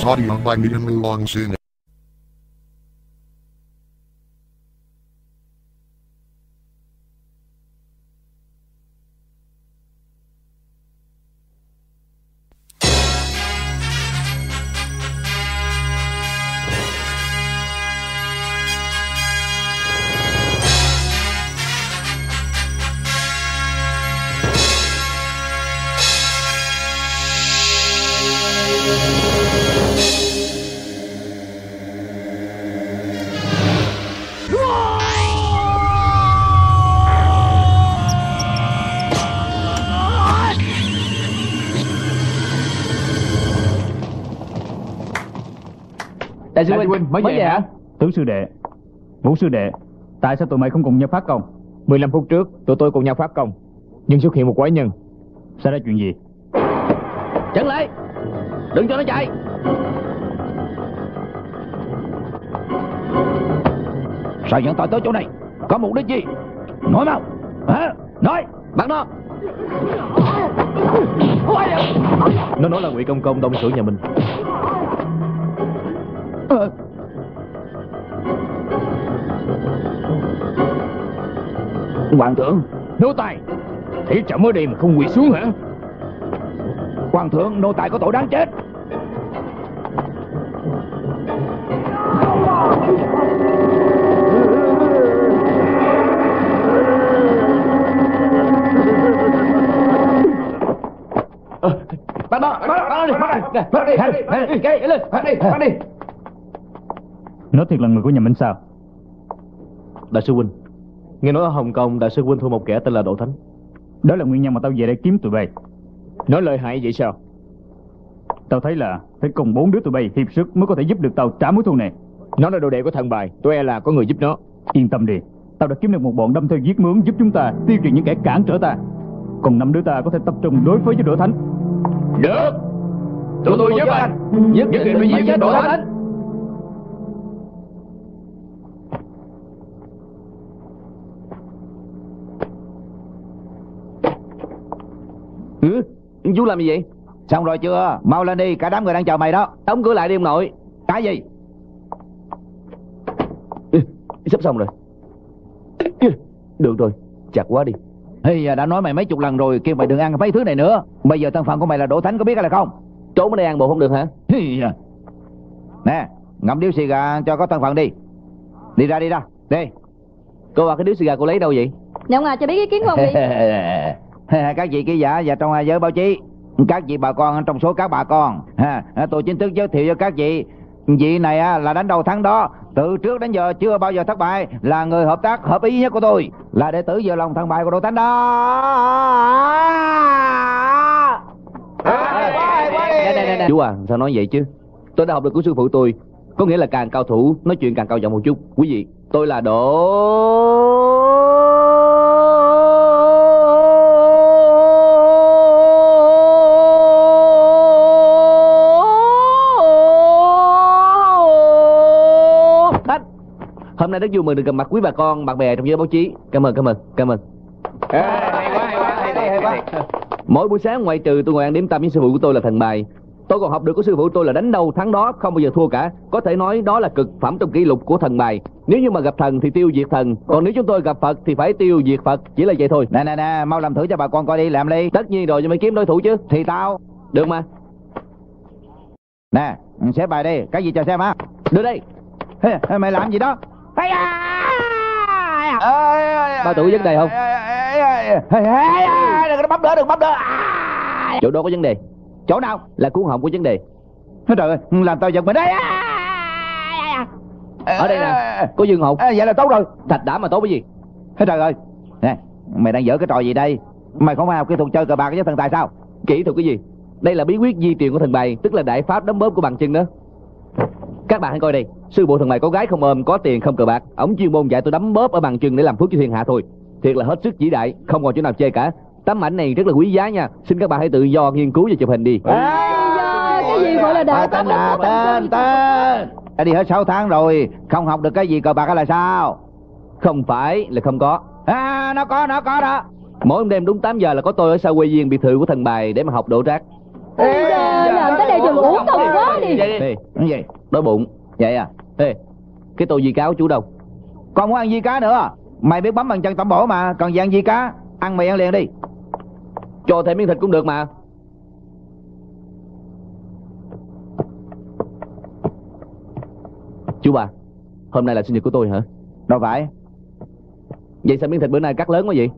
Saudi ang bay million long sin. Đại sư huynh mới về hả? Tướng sư đệ, Vũ sư đệ, tại sao tụi mày không cùng nhau phát công? 15 phút trước tụi tôi cùng nhau phát công, nhưng xuất hiện một quái nhân. Xảy ra chuyện gì? Chặn lại, đừng cho nó chạy. Sao dẫn tôi tới chỗ này? Có mục đích gì? Nói mau. Hả? Nói. Bắt nó. Nó nói là Ngụy Công Công đông sửa nhà mình. Hoàng thượng, Nô tài, thế chậm mới đi mà không quỳ xuống hả? Hoàng thượng, nô tài có tội đáng chết. Bắt nó đi, bắt đi. Nó thiệt là người của nhà Minh sao? Đại sư huynh, nghe nói ở Hồng Kông đại sư huynh thua một kẻ tên là Đỗ Thánh. Đó là nguyên nhân mà tao về đây kiếm tụi bay. Nói lợi hại vậy sao? Tao thấy là phải cùng 4 đứa tụi bay hiệp sức mới có thể giúp được tao trả mối thù này. Nó là đồ đệ của thần bài, tôi e là có người giúp nó. Yên tâm đi, tao đã kiếm được một bọn đâm theo giết mướn giúp chúng ta tiêu diệt những kẻ cản trở ta. Còn 5 đứa ta có thể tập trung đối phó với Đỗ Thánh. Được, tụi tôi giúp anh. Nhất định phải giết chết Đỗ Thánh. Chú làm gì vậy? Xong rồi chưa? Mau lên đi, cả đám người đang chờ mày đó. Đóng cửa lại đi ông nội. Cái gì? Sắp xong rồi. Được rồi, chặt quá đi. Hey, đã nói mày mấy chục lần rồi, kêu mày đừng ăn mấy thứ này nữa. Bây giờ thân phận của mày là Đỗ Thánh, có biết hay là không? Trốn ở đây ăn bộ không được hả? Nè, ngậm điếu xì gà cho có thân phận đi. Đi ra, đi. Cô bảo cái điếu xì gà cô lấy đâu vậy? Dạ ông cho biết ý kiến của ông đi. Các vị ký giả và trong giới báo chí, các vị bà con trong số các bà con, tôi chính thức giới thiệu cho các vị. Vị này là đánh đầu thắng đó, từ trước đến giờ chưa bao giờ thất bại, là người hợp tác hợp ý nhất của tôi, là đệ tử vừa lòng thần bài của Đỗ Thánh đó. Chú à, sao nói vậy chứ? Tôi đã học được của sư phụ tôi, có nghĩa là càng cao thủ nói chuyện càng cao giọng một chút. Quý vị, tôi là Hôm nay rất vui mừng được gặp mặt quý bà con, bạn bè trong giới báo chí. Cảm ơn. Hay quá. Mỗi buổi sáng ngoại trừ tôi ngồi ăn điểm tâm với sư phụ của tôi là thần bài, tôi còn học được của sư phụ tôi là đánh đâu thắng đó, không bao giờ thua cả. Có thể nói đó là cực phẩm trong kỷ lục của thần bài. Nếu như mà gặp thần thì tiêu diệt thần, còn nếu chúng tôi gặp Phật thì phải tiêu diệt Phật, chỉ là vậy thôi. Nè, mau làm thử cho bà con coi đi, làm đi. Tất nhiên rồi, cho mày kiếm đối thủ chứ. Thì tao được mà. Nè, xếp bài đi, cái gì cho xem á. Đưa đây. Mày làm gì đó? Ba tự có vấn đề không? Đừng bấm đỡ. Chỗ đó có vấn đề. Chỗ nào? Là cuốn họng có vấn đề. Trời ơi, làm tao giật mình đấy. Ở đây nè, có dương hột. Vậy là tốt rồi. Thạch đã mà tốt cái gì? Trời ơi, nè, mày đang dở cái trò gì đây? Mày không học kỹ thuật chơi cờ bạc với thần tài sao? Kỹ thuật cái gì? Đây là bí quyết di truyền của thần bài, tức là đại pháp đấm bóp của bàn chân đó. Các bạn hãy coi đây, sư phụ thần bài có gái không ôm, có tiền không cờ bạc. Ổng chuyên môn dạy tôi đấm bóp ở bàn chân để làm phước cho thiên hạ thôi. Thiệt là hết sức vĩ đại, không còn chỗ nào chê cả. Tấm ảnh này rất là quý giá nha, xin các bạn hãy tự do nghiên cứu và chụp hình đi. Cái gì gọi là đại pháp? Tên đã đi hết 6 tháng rồi, không học được cái gì cờ bạc hay là sao? Không phải là không có. Nó có đó. Mỗi đêm đúng 8 giờ là có tôi ở sau quê viên biệt thự của thần bài để mà học đổ rác. Làm tới đây đừng uổng công quá. đi. Ê, Cái gì? đói bụng. Vậy à? Ê, cái tô di cáo chú đâu? Còn muốn ăn di cá nữa? Mày biết bấm bằng chân tẩm bổ mà, còn gì ăn di cá? Ăn mì ăn liền đi. Cho thêm miếng thịt cũng được mà. Chú ba, hôm nay là sinh nhật của tôi hả? Đâu phải. Vậy sao miếng thịt bữa nay cắt lớn quá vậy?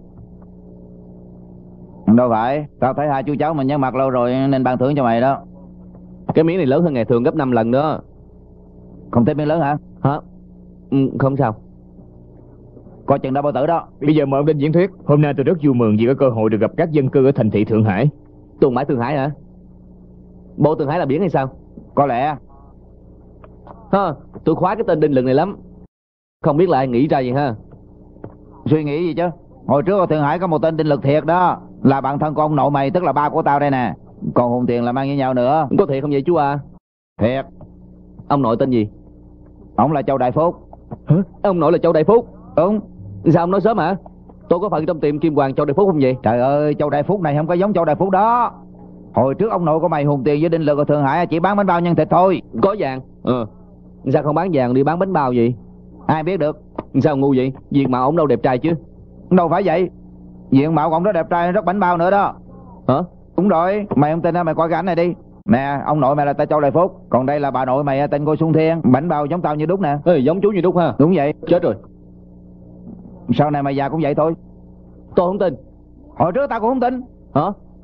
Đâu phải. Tao thấy hai chú cháu mình nhớ mặt lâu rồi nên ban thưởng cho mày đó. Cái miếng này lớn hơn ngày thường gấp 5 lần đó. Không thích miếng lớn hả? Hả? Không sao. Coi chừng đau bao tử đó. Bây giờ mời ông đến diễn thuyết. Hôm nay tôi rất vui mừng vì có cơ hội được gặp các dân cư ở thành thị Thượng Hải. Tuần Mãi Thượng Hải hả? Bộ Thượng Hải là biển hay sao? Có lẽ. Ha, tôi khoái cái tên Đinh Lực này lắm. Không biết là ai nghĩ ra gì ha. Suy nghĩ gì chứ? Hồi trước ở Thượng Hải có một tên Đinh Lực thiệt đó. Là bạn thân của ông nội mày, tức là ba của tao đây nè. Còn Hùng Tiền làm ăn với nhau nữa. Có thiệt không vậy chú à? Thiệt. Ông nội tên gì? Ông là Châu Đại Phúc. Hả? Ông nội là Châu Đại Phúc? Đúng. Sao ông nói sớm hả? Tôi có phần trong tiệm Kim Hoàng Châu Đại Phúc không vậy? Trời ơi, Châu Đại Phúc này không có giống Châu Đại Phúc đó. Hồi trước ông nội của mày Hùng Tiền với Đinh Lực ở Thượng Hải chỉ bán bánh bao nhân thịt thôi. Có vàng. Sao không bán vàng đi bán bánh bao vậy? Ai biết được. Sao ngu vậy? Diện mạo ông đâu đẹp trai chứ. Đâu phải vậy. Diện mạo của ông rất đẹp trai, rất bánh bao nữa đó. Hả? Đúng rồi, mày không tin mày coi cái ảnh này đi. Nè, ông nội mày là tên Châu Đại Phúc. Còn đây là bà nội mày tên Ngô Xuân Thiên. Bánh bao giống tao như đúc nè. Ê, giống chú như đúc ha. Đúng vậy. Chết rồi. Sau này mày già cũng vậy thôi. Tôi không tin. Hồi trước tao cũng không tin. Hả?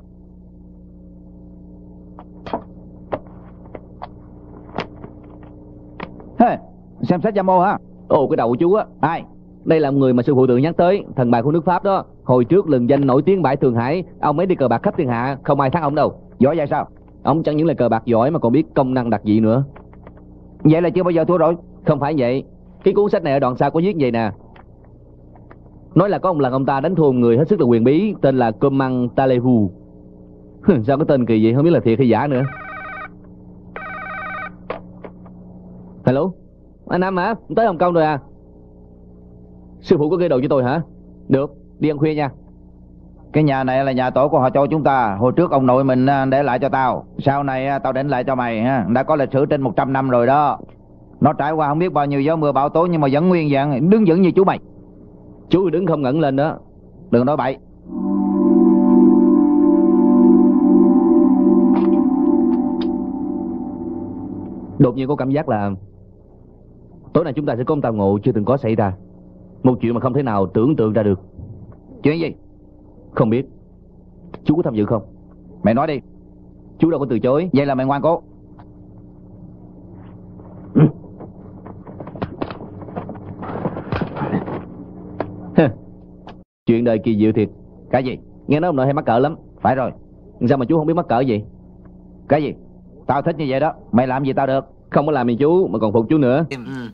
Hey, xem xét demo hả? Ồ, cái đầu chú á. Ai? Đây là người mà sư phụ thường nhắc tới, thần bài của nước Pháp đó. Hồi trước lừng danh nổi tiếng bãi Thượng Hải. Ông ấy đi cờ bạc khắp thiên hạ, không ai thắng ông đâu. Giỏi vậy sao? Ông chẳng những là cờ bạc giỏi mà còn biết công năng đặc dị nữa. Vậy là chưa bao giờ thua rồi. Không phải vậy. Cái cuốn sách này ở đoạn sau có viết vậy nè. Nói là có một lần ông ta đánh thua một người hết sức là quyền bí, tên là Coman Talevu. Sao cái tên kỳ vậy, không biết là thiệt hay giả nữa. Hello, anh Nam hả? Tới Hồng Kông rồi à? Sư phụ có ghi đồ cho tôi hả? Được, đi ăn khuya nha. Cái nhà này là nhà tổ của họ Châu chúng ta. Hồi trước ông nội mình để lại cho tao. Sau này tao để lại cho mày. Đã có lịch sử trên 100 năm rồi đó. Nó trải qua không biết bao nhiêu gió mưa bão tố nhưng mà vẫn nguyên vẹn, đứng vững như chú mày. Chú đứng không ngẩng lên đó. Đừng nói bậy. Đột nhiên có cảm giác là tối nay chúng ta sẽ có một tao ngộ chưa từng có xảy ra. Một chuyện mà không thể nào tưởng tượng ra được. Chuyện gì? Không biết. Chú có tham dự không? Mày nói đi. Chú đâu có từ chối. Vậy là mày ngoan cố. Chuyện đời kỳ diệu thiệt. Cái gì? Nghe nói ông nội hay mắc cỡ lắm. Phải rồi. Sao mà chú không biết mắc cỡ gì? Cái gì? Tao thích như vậy đó. Mày làm gì tao được? Không có làm gì chú mà còn phục chú nữa.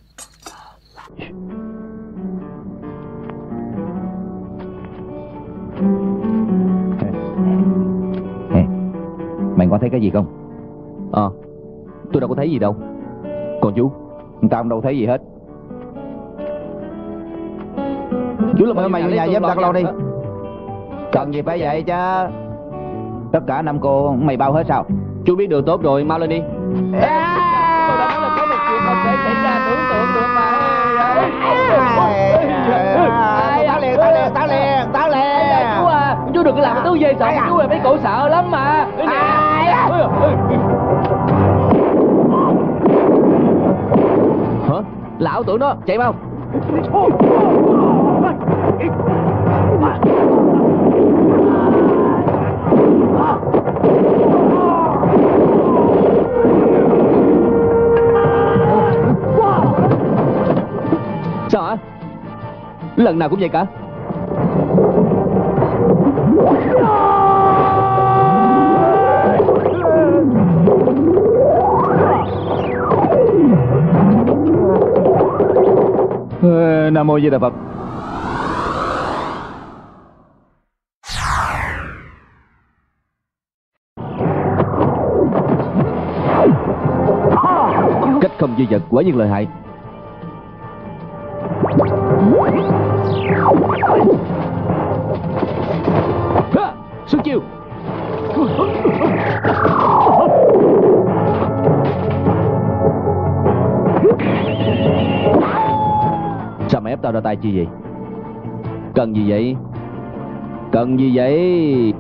Mày có thấy cái gì không? Tôi đâu có thấy gì đâu. Còn chú? Tao đâu thấy gì hết. Chú là mày vô nhà giúp tao lâu đi. Cần gì phải vậy chứ. Tất cả năm cô mày bao hết sao? Chú biết đường tốt rồi, mau lên đi. Tôi đã nói là có một chuyện không thể xảy ra tưởng tượng được mà. Tao liền. Chú à, chú đừng có làm cái thứ dây sợ, chú là mấy cổ sợ lắm mà. Hả? Lão tưởng đó, chạy mau. Sao hả? Lần nào cũng vậy cả. Nam mô Di Đà Phật. Cách không dư dật quả nhiên lợi hại. Xuất chiêu. ép tao ra tay chi vậy? Cần gì vậy? Cần gì vậy?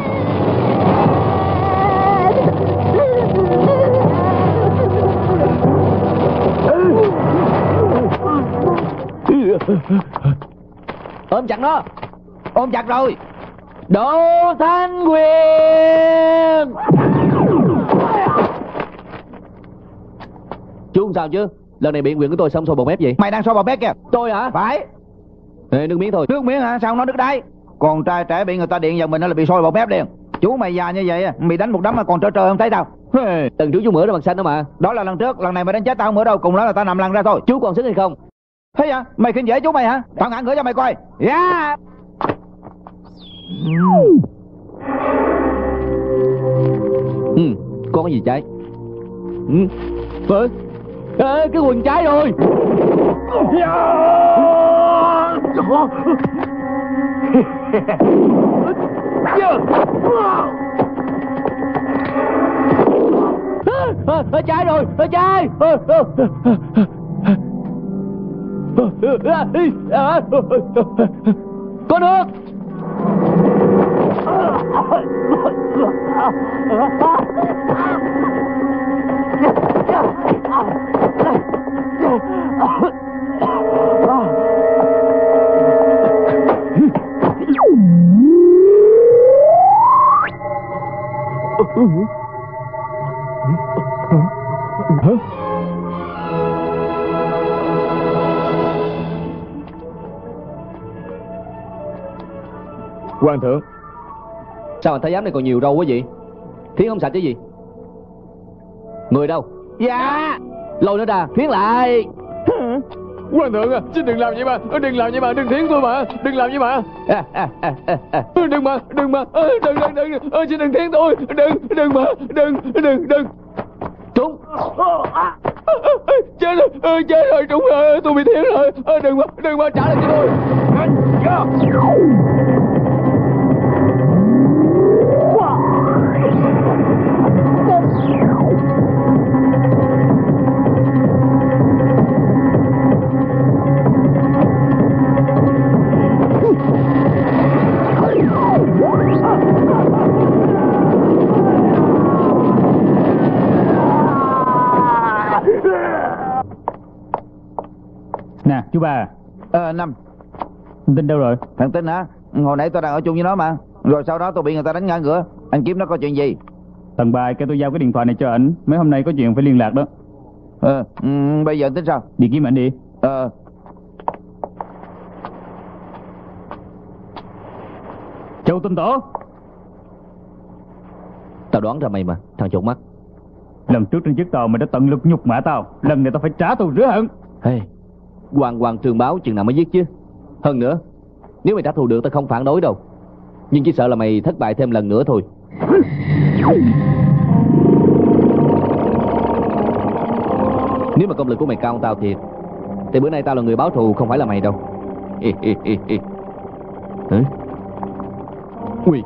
Ôm chặt nó. Ôm chặt rồi. Đỗ Thanh Quyền. Chú không sao chứ? Lần này biện quyền của tôi xong sôi bột ép gì? Mày đang sôi bò bét kìa. Tôi hả? Phải. Ê, nước miếng thôi. Nước miếng hả? Sao nó nước đáy? Con trai trẻ bị người ta điện vào mình nó là bị sôi bò bét liền. Chú mày già như vậy bị đánh một đấm mà còn trơ trơ không thấy đâu. Lần trước chú mửa ra bằng xanh đó mà. Đó là lần trước, lần này mày đánh chết tao không mửa đâu, cùng đó là tao nằm lăn ra thôi. Chú còn sức hay không? Thấy vậy? Mày khinh dễ chú mày hả? Tao ngã ngửa cho mày coi. Yeah. Có cái gì trái? Cái quần trái rồi. Trái rồi, trái. Có nước. Hoàng thượng, Sao anh thấy giám này còn nhiều râu quá vậy? Thiến không sạch chứ gì? Người đâu? Dạ. Lôi nó ra, Thiến lại. Hoàng thượng à, xin đừng làm vậy mà, đừng làm vậy mà, đừng thiến tôi mà, đừng làm vậy mà. Đừng mà, đừng, xin đừng thiến tôi, đừng. Trúng. Chết rồi, Trúng rồi, tôi bị thiến rồi, đừng mà, trả lại cho tôi. Nè, chú ba. Năm. Tin đâu rồi? Thằng Tinh hả? Hồi nãy tôi đang ở chung với nó mà. Rồi sau đó tôi bị người ta đánh ngã ngửa. Anh kiếm nó có chuyện gì? Tầng 3 kêu tôi giao cái điện thoại này cho ảnh. Mấy hôm nay có chuyện phải liên lạc đó. Bây giờ anh tính sao? Đi kiếm ảnh đi. Châu Tinh Tổ. Tao đoán ra mày mà, thằng chuột mắt. Lần trước trên chiếc tàu mày đã tận lực nhục mạ tao. Lần này tao phải trả thù rửa hận. Hey, Hoàng Trường báo chừng nào mới giết chứ. Hơn nữa, nếu mày trả thù được tao không phản đối đâu. Nhưng chỉ sợ là mày thất bại thêm lần nữa thôi. Nếu mà công lực của mày cao hơn tao thiệt thì bữa nay tao là người báo thù, không phải là mày đâu. Hả? Ui.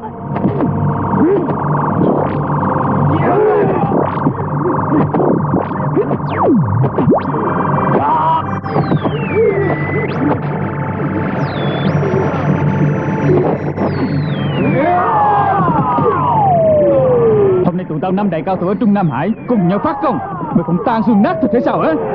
Hôm nay tụi tao 5 đại cao thủ ở Trung Nam Hải cùng nhau phát công. Mày không tan xương nát thịt hay sao hả?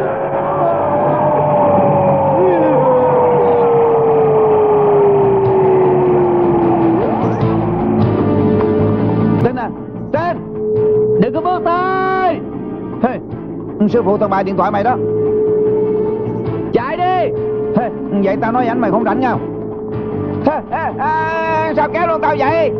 Tên à, tên. Đừng có bước tay. Hey, sư phụ tao bài điện thoại mày đó. Chạy đi. Hey, vậy tao nói với anh mày không rảnh nhau. Sao kéo luôn tao vậy?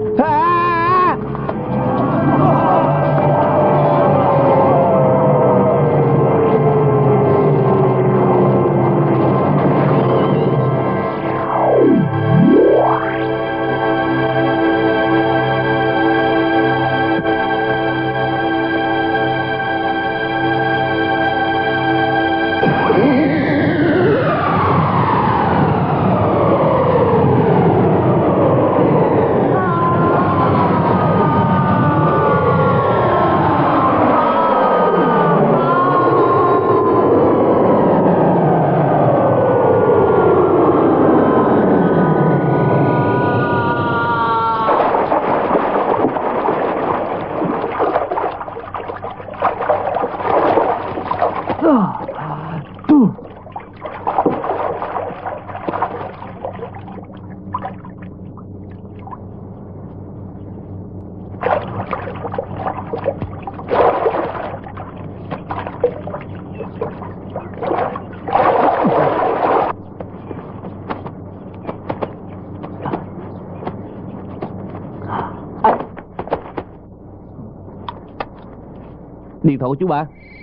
Điện thoại của chú ba.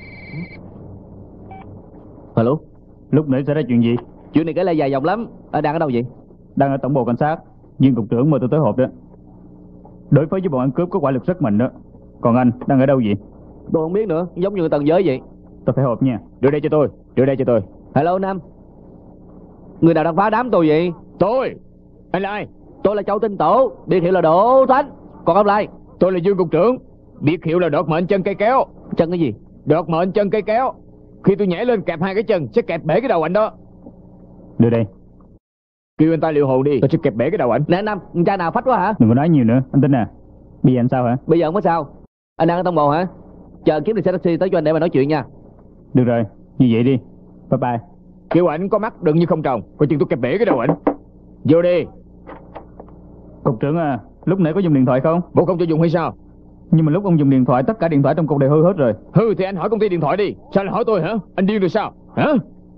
Alo. Lúc nãy xảy ra chuyện gì? Chuyện này kể lại dài dòng lắm. Đang ở đâu vậy? Đang ở tổng bộ cảnh sát. Viên cục trưởng mời tôi tới họp đó. Đối phó với bọn ăn cướp có quả lực rất mạnh đó. Còn anh đang ở đâu vậy? Tôi không biết nữa, giống như tầng giới vậy. Tôi phải họp nha. Đưa đây cho tôi. Đưa đây cho tôi. Hello Nam. Người nào đang phá đám tôi vậy? Tôi. Anh là ai? Tôi là Châu Tinh Tổ, biệt hiệu là Đỗ Thánh. Còn ông là ai? Tôi là Dương cục trưởng, biệt hiệu là đọt mệnh chân cây kéo. Chân cái gì? Đọt mệnh chân cây kéo. Khi tôi nhảy lên kẹp hai cái chân sẽ kẹp bể cái đầu anh đó. Đưa đây. Kêu anh ta liệu hồn đi, tôi sẽ kẹp bể cái đầu anh. Nè Nam, cha nào phách quá hả? Đừng có nói nhiều nữa, anh Tính à. Bây giờ anh sao hả? Bây giờ không có sao. Anh đang ở tổng bộ hả? Chờ kiếm được xe taxi tới cho anh để mà nói chuyện nha. Được rồi, như vậy đi. Bye bye. Kêu ảnh có mắt đừng như không trồng, coi chừng tôi kẹp bể cái đầu ảnh. Vô đi. Cục trưởng à, lúc nãy có dùng điện thoại không? Bộ không cho dùng hay sao? Nhưng mà lúc ông dùng điện thoại, tất cả điện thoại trong cục đều hư hết rồi. Hư thì anh hỏi công ty điện thoại đi. Sao lại hỏi tôi hả? Anh điên rồi sao? Hả?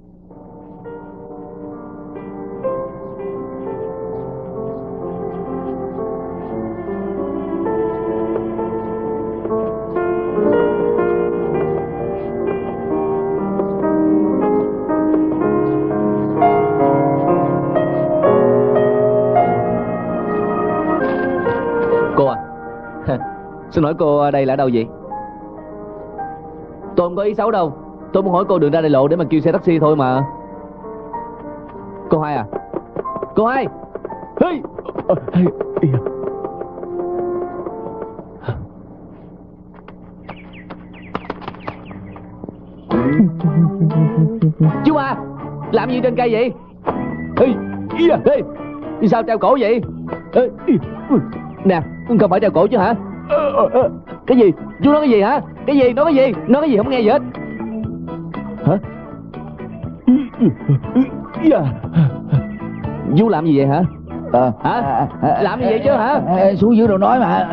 Cô à? Xin hỏi cô đây là đâu vậy? Tôi không có ý xấu đâu. Tôi muốn hỏi cô đường ra đại lộ để mà kêu xe taxi thôi mà. Cô Hai à? Cô Hai! Hey! Chú ba! Làm gì trên cây vậy? Ê! Sao treo cổ vậy? Nè, không phải treo cổ chứ hả? Cái gì? Chú nói cái gì hả? Cái gì? Nói cái gì? Nói cái gì không nghe gì hết. Hả? Chú làm gì vậy hả? Hả? Làm gì vậy chứ hả? Xuống dưới đồ nói mà.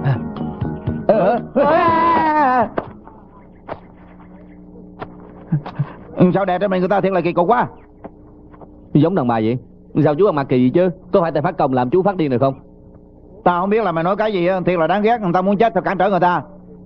Sao đẹp trên mình người ta thiệt là kỳ cục quá. Giống đàn bà vậy. Sao chú ăn mặc kỳ gì chứ? Có phải tay phát công làm chú phát điên rồi không? Tao không biết là mày nói cái gì, thiệt là đáng ghét. Người ta muốn chết tao cản trở người ta.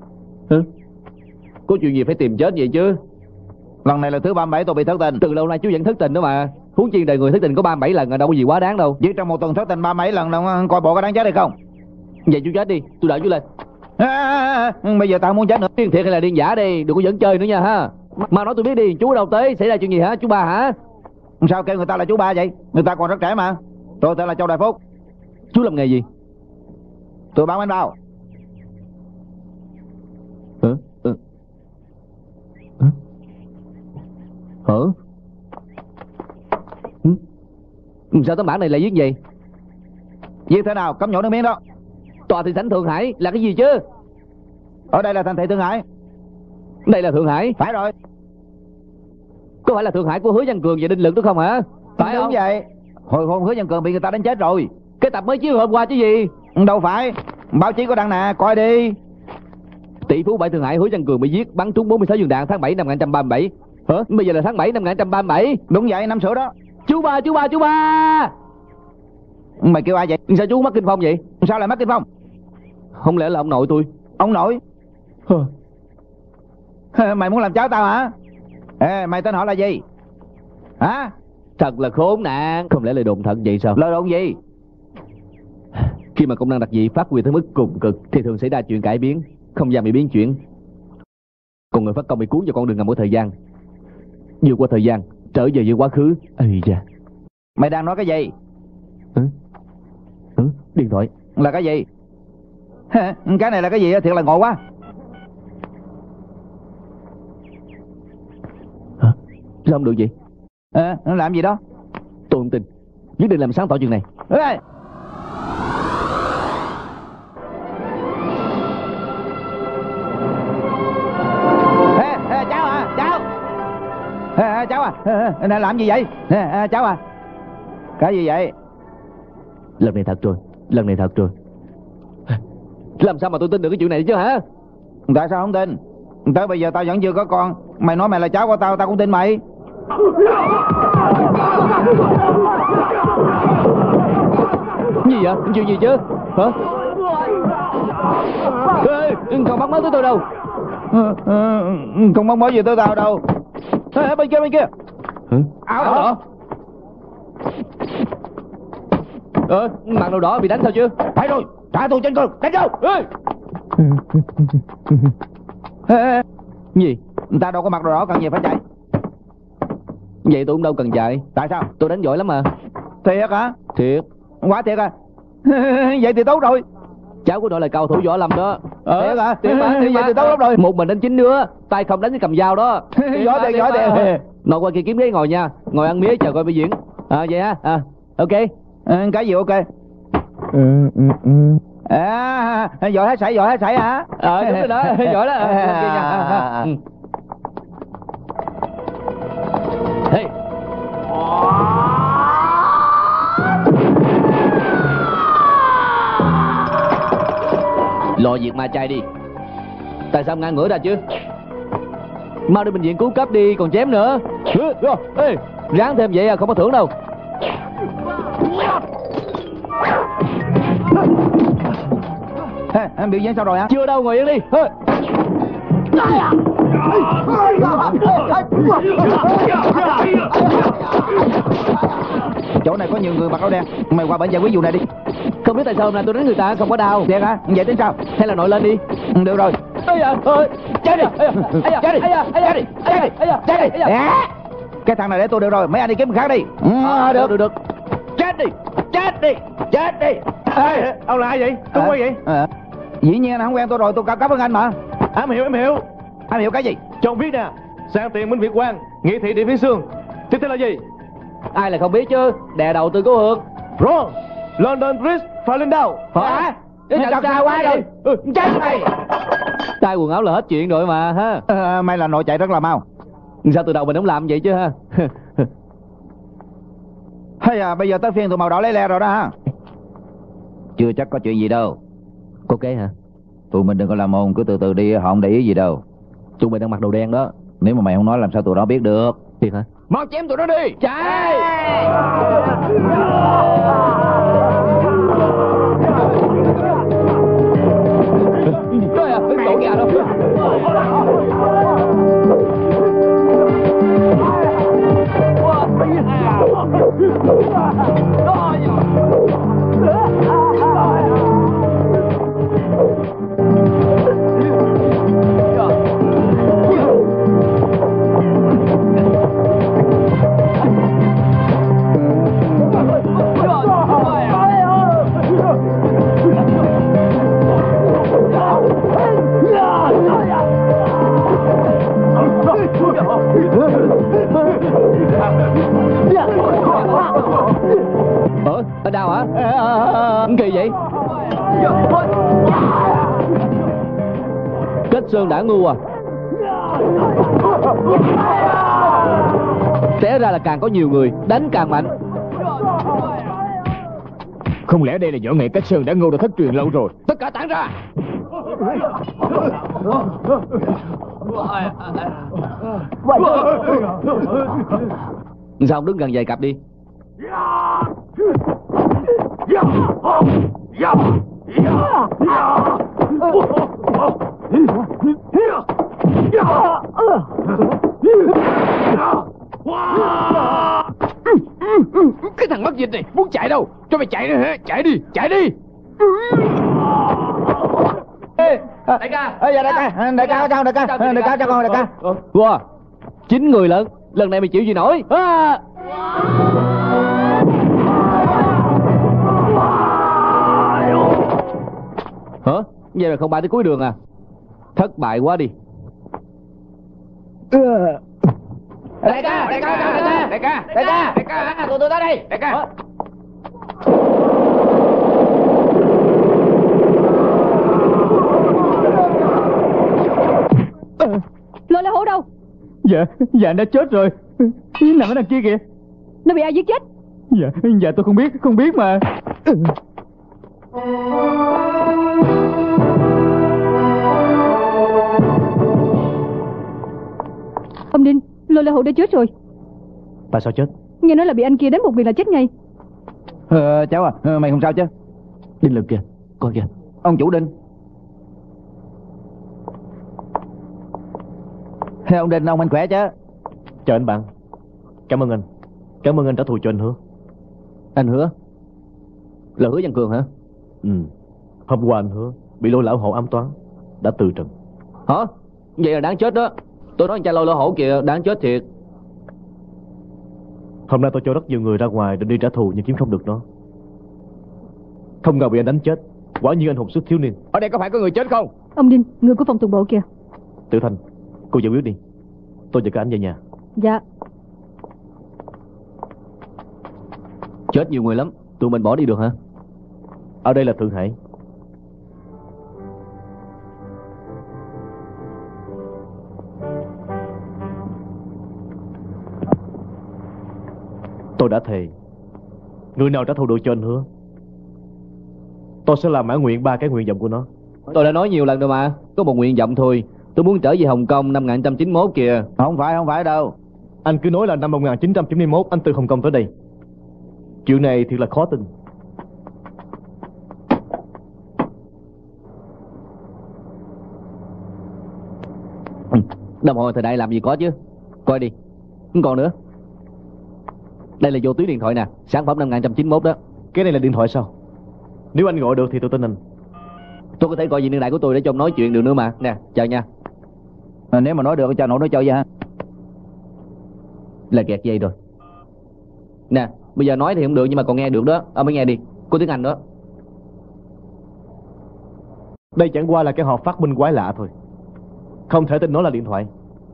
Có chuyện gì phải tìm chết vậy chứ? Lần này là thứ 37 tôi bị thất tình. Từ lâu nay chú vẫn thất tình đó mà. Huống chi đời người thất tình có 37 lần, đâu có gì quá đáng đâu. Chỉ trong một tuần thất tình 37 lần đâu, coi bộ có đáng chết hay không? Vậy chú chết đi, tôi đợi chú lên. Bây giờ tao không muốn chết nữa. Điên thiệt hay là điên giả đi, đừng có dẫn chơi nữa nha ha. Mà nói tôi biết đi, chú ở đâu tới, xảy ra chuyện gì hả, chú ba hả? Sao kêu người ta là chú ba vậy? Người ta còn rất trẻ mà. Tôi tên là Châu Đại Phúc. Chú làm nghề gì? Tôi bán bánh bao. Sao tấm bảng này lại viết gì? Viết thế nào? Cấm nhổ nước miếng đó. Tòa thị sảnh Thượng Hải là cái gì chứ? Ở đây là thành thị Thượng Hải. Đây là Thượng Hải? Phải rồi. Có phải là Thượng Hải của Hứa Văn Cường và Đinh Lực đúng không hả? Phải Đúng không? vậy. Hồi hôm Hứa Văn Cường bị người ta đánh chết rồi. Cái tập mới chiếu hôm qua chứ gì? Đâu phải. Báo chí có đăng nè, coi đi. Tỷ phú bãi Thượng Hải Hứa Văn Cường bị giết, bắn trúng 46 viên đạn tháng 7 năm 1937. Hả? Bây giờ là tháng 7 năm 1937. Đúng vậy, năm sửa đó. Chú ba! Mày kêu ai vậy? Sao chú mắc kinh phong vậy? Sao lại mắc kinh phong? Không lẽ là ông nội tôi? Ông nội? Mày muốn làm cháu tao hả? Ê, mày tên họ là gì? Hả? Thật là khốn nạn. Không lẽ lời đồn thật vậy sao? Lời đồn gì? Khi mà công năng đặc dị phát huy tới mức cùng cực thì thường xảy ra chuyện cải biến, không gian bị biến chuyển. Còn người phát công bị cuốn vào con đường ngầm của thời gian, vượt qua thời gian trở về với quá khứ. Ây da. Mày đang nói cái gì? Điện thoại. Là cái gì? Cái này là cái gì? Thiệt là ngộ quá. Hả? Sao không được vậy? Nó làm gì đó? Tôi không tin. Nhất định làm sáng tỏ chuyện này. Ê! Cháu à, cháu. Cháu à, làm gì vậy? Cháu à. Cái gì vậy? Lần này thật rồi. Làm sao mà tôi tin được cái chuyện này chứ hả? Tại sao không tin? Tới bây giờ tao vẫn chưa có con. Mày nói mày là cháu của tao, tao cũng tin mày. Gì vậy? Chuyện gì chứ? Hả? Ê, không bắt mới tới tôi đâu. Không mong gì tới tao đâu. Bên kia, bên kia. Áo đỏ. Mặt đồ đỏ bị đánh sao chưa? Phải rồi, trả thù trên cường, đánh vô. Gì? Người ta đâu có mặc đồ đỏ cần gì phải chạy. Vậy tôi cũng đâu cần chạy. Tại sao? Tôi đánh giỏi lắm mà. Thiệt hả? Thiệt. Quá thiệt à. Vậy thì tốt rồi. Cháu của đội là cao thủ võ lâm đó. Thiệt hả? Thiệt mà, Vậy thì tốt lắm rồi. Một mình đánh 9 đứa, tay không đánh với cầm dao đó. Giỏi thiệt, giỏi thiệt. Nội qua kia kiếm ghế ngồi nha. Ngồi ăn mía chờ coi biểu diễn. Vậy hả? Ok. Cái gì ok? Giỏi hết sảy, giỏi hết sảy hả? Đúng rồi đó, giỏi đó. Hey. Lo việc ma chay đi. Tại sao ngang ngửa ra chứ? Mau đi bệnh viện cứu cấp đi, còn chém nữa. Ê, ráng thêm vậy không có thưởng đâu. Biểu diễn sao rồi hả? Chưa đâu, ngồi yên đi. Chỗ này có nhiều người mặc áo đen. Mày qua bển giải quyết vụ này đi. Không biết tại sao hôm nay tôi đánh người ta không có đau. Thiệt hả? Vậy tính sao? Hay là nội lên đi. Được rồi. Chết đi. Chết đi. Chết đi. Cái thằng này để tôi được rồi. Mấy anh đi kiếm khác đi. Được. Chết đi. Chết đi. Chết đi. Ê, ông là ai vậy? Tôi quay vậy? Dĩ nhiên là không quen tôi rồi. Tôi cao cấp hơn anh mà. Em hiểu. Anh hiểu cái gì? Cho ông biết nè. Sang tiền Minh Việt Quang, Nghị thị Điện Phiến Xương. Tiếp theo là gì? Ai là không biết chứ. Đè đầu Từ Cố Hương. Wrong. London Bridge, Falling Hả? Thật xa quá rồi. Chết mày. Tay quần áo là hết chuyện rồi mà ha. May là nội chạy rất là mau. Sao từ đầu mình không làm vậy chứ ha? Hay à, bây giờ tới phiên tụi màu đỏ lấy le rồi đó ha. Chưa chắc có chuyện gì đâu. Có kế hả? Tụi mình đừng có làm ồn, cứ từ từ đi, họ không để ý gì đâu. Tụi mình đang mặc đồ đen đó. Nếu mà mày không nói làm sao tụi nó biết được. Thiệt hả? Mau chém tụi nó đi. Chạy. Trời ơi, tổ gà đâu. Ở đâu hả? Kỳ vậy? Kết Sơn đã ngu à? Té ra là càng có nhiều người đánh càng mạnh. Không lẽ đây là võ nghệ Cách Sơn đã ngu đã thất truyền lâu rồi? Tất cả tản ra. Sao không đứng gần vài cặp đi? Cái thằng mất dịch này muốn chạy đâu? Cho mày chạy đi hả? Chạy đi, chạy đi. Đại ca. Đại ca, đại ca sao? Đại ca cho con, đại ca. Wow, 9 người lận. Lần này mày chịu gì nổi? Hả? Vậy mà không bay tới cuối đường à? Thất bại quá đi. Đại ca, tụi tôi tới đây. Đại ca. Lôi la hổ đâu? Dạ anh đã chết rồi. Nằm ở đằng kia kìa. Nó bị ai giết chết? Dạ tôi không biết mà. Lô Lê Hữu đã chết rồi. Tại sao chết? Nghe nói là bị anh kia đánh một quyền là chết ngay. Cháu à, mày không sao chứ? Đinh Lực kìa, coi kìa. Ông chủ Đinh. Ông Đinh, ông anh khỏe chứ? Chào anh bạn. Cảm ơn anh. Cảm ơn anh trả thù cho anh Hứa. Anh Hứa? Là Hứa Văn Cường hả? Ừ. Hôm qua anh Hứa bị Lôi lão hổ ám toán, đã từ trần. Hả? Vậy là đáng chết đó. Tôi nói anh cha Lôi lão hổ kìa, đáng chết thiệt. Hôm nay tôi cho rất nhiều người ra ngoài định đi trả thù nhưng kiếm không được nó. Không ngờ bị anh đánh chết. Quả nhiên anh hùng sức thiếu niên. Ở đây có phải có người chết không? Ông Đinh, người của phòng tuần bộ kìa. Tử Thanh, cô giải quyết đi. Tôi và cả anh về nhà. Dạ. Chết nhiều người lắm, tụi mình bỏ đi được hả? Ở đây là Thượng Hải. Tôi đã thề, người nào trả thù được cho anh Hứa, tôi sẽ làm mãn nguyện 3 cái nguyện vọng của nó. Tôi đã nói nhiều lần rồi mà. Có một nguyện vọng thôi. Tôi muốn trở về Hồng Kông năm 1991 kìa. Không phải đâu. Anh cứ nói là năm 1991 anh từ Hồng Kông tới đây. Chuyện này thiệt là khó tin. Đồng hồ thời đại làm gì có chứ. Coi đi. Không còn nữa. Đây là vô tuyến điện thoại nè. Sản phẩm năm 1991 đó. Cái này là điện thoại sao? Nếu anh gọi được thì tôi tin anh. Tôi có thể gọi điện điện thoại của tôi để cho ông nói chuyện được nữa mà. Nè, chào nha. Nếu mà nói được cho nội nói chơi vậy hả? Là kẹt dây rồi. Nè, bây giờ nói thì không được nhưng mà còn nghe được đó. Ông mới nghe đi. Có tiếng Anh đó. Đây chẳng qua là cái hộp phát minh quái lạ thôi. Không thể tin nó là điện thoại.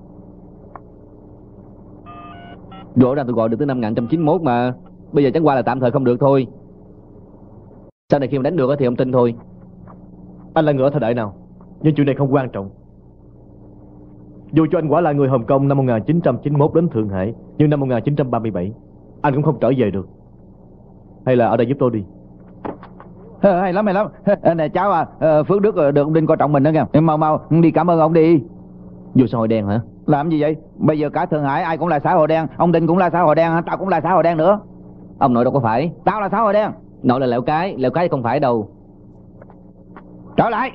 Rõ ràng tôi gọi được tới năm 1991 mà. Bây giờ chẳng qua là tạm thời không được thôi. Sau này khi mà đánh được thì ông tin thôi. Anh là người ở thời đại nào? Nhưng chuyện này không quan trọng. Dù cho anh quả là người Hồng Kông năm 1991 đến Thượng Hải, nhưng năm 1937 anh cũng không trở về được. Hay là ở đây giúp tôi đi. Hay lắm. Nè cháu à, Phước Đức được ông Đinh coi trọng mình đó kìa. Mau đi cảm ơn ông đi. Vô xã hội đen hả? Làm gì vậy? Bây giờ cả Thượng Hải ai cũng là xã hội đen. Ông Đinh cũng là xã hội đen, tao cũng là xã hội đen nữa. Ông nội đâu có phải. Tao là xã hội đen. Nội là Lẹo Cái không phải đâu. Trở lại.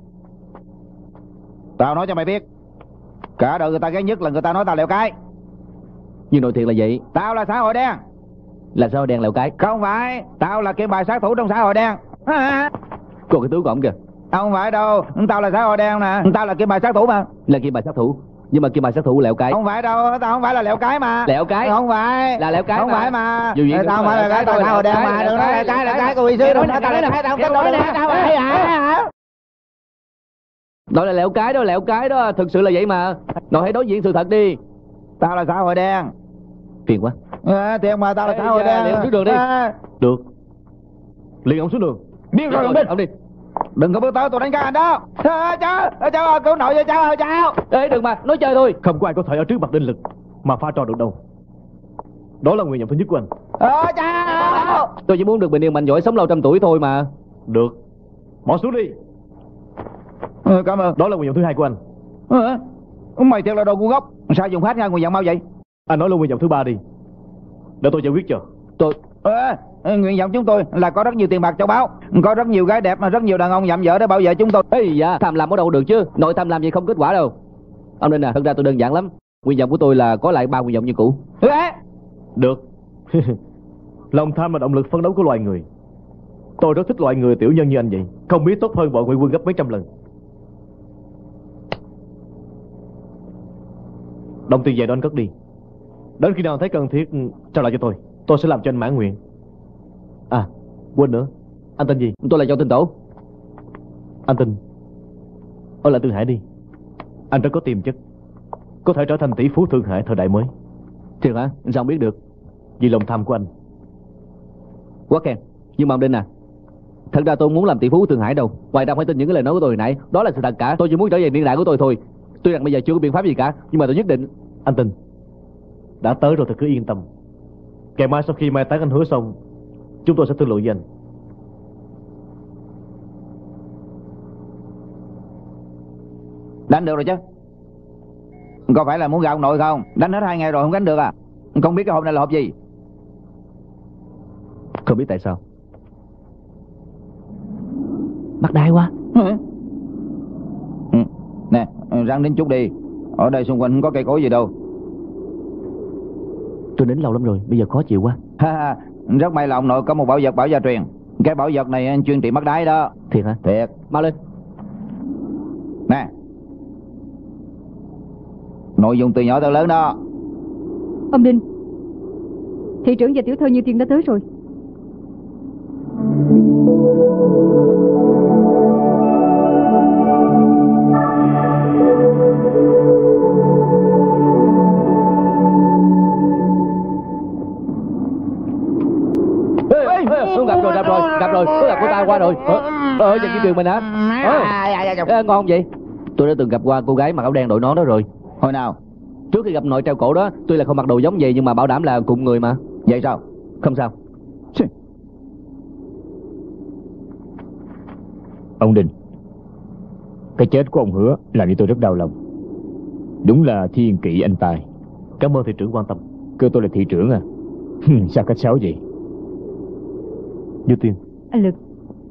Tao nói cho mày biết, cả đời người ta ghét nhất là người ta nói tao Lẹo Cái. Nhưng nội thiệt là vậy. Tao là xã hội đen. Là xã hội đen Lẹo Cái. Không phải, tao là kim bài sát thủ trong xã hội đen. Còn cái tướng của ông kìa. Không phải đâu, tao là xã hội đen nè. Tao là kim bài sát thủ mà. Là kim bài sát thủ. Nhưng mà kim bài sát thủ Lẹo Cái. Không phải đâu, tao không phải là Lẹo Cái mà. Lẹo Cái. Không phải. Là Lẹo Cái. Không phải mà. Tao không phải là cái, tao là xã hội đen mà. Đừng nói Lẹo Cái của bị sư. Đừng nói tao là cái, tao không nói nè. Tao phải hả? Đó là Lẹo Cái đó. Thực sự là vậy mà. Nội hãy đối diện sự thật đi. Tao là xã hội đen. Phiền quá. Tiền mà tao là xã hội đen. Liền xuống đường đi. Được. Liền ông xuống đường. Biết rồi ông Đinh. Ông đi. Đừng có bước tới tôi đánh các anh đó. Cháu cứu nội cho cháu. Ê đừng mà, nói chơi thôi. Không có ai có thể ở trước mặt Đinh Lực mà pha trò được đâu. Đó là nguyện vọng thứ nhất của anh. Cháu. Tôi chỉ muốn được bình yên mạnh giỏi sống lâu trăm tuổi thôi mà. Được. Bỏ xuống đi. Cảm ơn. Đó là nguyện vọng thứ hai của anh. Mày thiệt là đồ ngu ngốc. Sao dùng hết ngay nguyện vọng mau vậy? Anh nói là nguyện vọng thứ ba đi. Để tôi giải quyết cho. Tôi nguyện vọng chúng tôi là có rất nhiều tiền bạc châu báu, có rất nhiều gái đẹp mà rất nhiều đàn ông dạm dở để bảo vệ chúng tôi. Ê dạ, tham lam ở đâu được chứ. Nội tham lam gì không kết quả đâu. Ông Đinh à, thật ra tôi đơn giản lắm. Nguyện vọng của tôi là có lại 3 nguyện vọng như cũ. Được. Lòng tham là động lực phấn đấu của loài người. Tôi rất thích loại người tiểu nhân như anh vậy. Không biết tốt hơn bọn Ngụy Quân gấp mấy trăm lần. Đồng tiền về đó anh cất đi. Đến khi nào thấy cần thiết trao lại cho tôi. Tôi sẽ làm cho anh mãn nguyện. À, quên nữa. Anh tên gì? Tôi là Châu Tinh Tổ. Anh tin. Ở lại Thượng Hải đi. Anh rất có tiềm chất, có thể trở thành tỷ phú Thượng Hải thời đại mới. Thiệt hả? Anh sao không biết được? Vì lòng tham của anh. Quá khen. Nhưng mà ông Đinh à, thật ra tôi không muốn làm tỷ phú Thượng Hải đâu. Ngoài ra phải tin những cái lời nói của tôi hồi nãy. Đó là sự thật cả. Tôi chỉ muốn trở về niên đại của tôi thôi. Tuy rằng bây giờ chưa có biện pháp gì cả, nhưng mà tôi nhất định. Anh tin. Đã tới rồi thì cứ yên tâm. Ngày mai sau khi mai táng anh Hứa xong, chúng tôi sẽ thương lượng với anh. Đánh được rồi chứ. Có phải là muốn gạt ông nội không? Đánh hết 2 ngày rồi không đánh được à? Không biết cái hộp này là hộp gì? Không biết tại sao. Bắt đai quá. Nè, ráng nín chút đi. Ở đây xung quanh không có cây cối gì đâu. Tôi nín lâu lắm rồi, bây giờ khó chịu quá. Rất may là ông nội có một bảo vật bảo gia truyền. Cái bảo vật này anh chuyên trị bắt đái đó. Thiệt hả? Thiệt. Mau lên. Nè, nội dung từ nhỏ tới lớn đó. Ông Đinh, thị trưởng và tiểu thơ Như Tiên đã tới rồi. Gặp rồi, tôi gặp cô ta qua rồi. Giờ Kim Tuyền mình hả? Ngon vậy. Tôi đã từng gặp qua cô gái mặc áo đen đội nón đó rồi. Hồi nào? Trước khi gặp nội treo cổ đó, tuy là không mặc đồ giống vậy nhưng mà bảo đảm là cùng người mà. Vậy sao? Không sao. Ông Đình, cái chết của ông Hứa làm cho tôi rất đau lòng. Đúng là thiên kỵ anh tài. Cảm ơn thị trưởng quan tâm. Kêu tôi là thị trưởng à? Sao cách xấu vậy? Như Tiên. Anh Lực.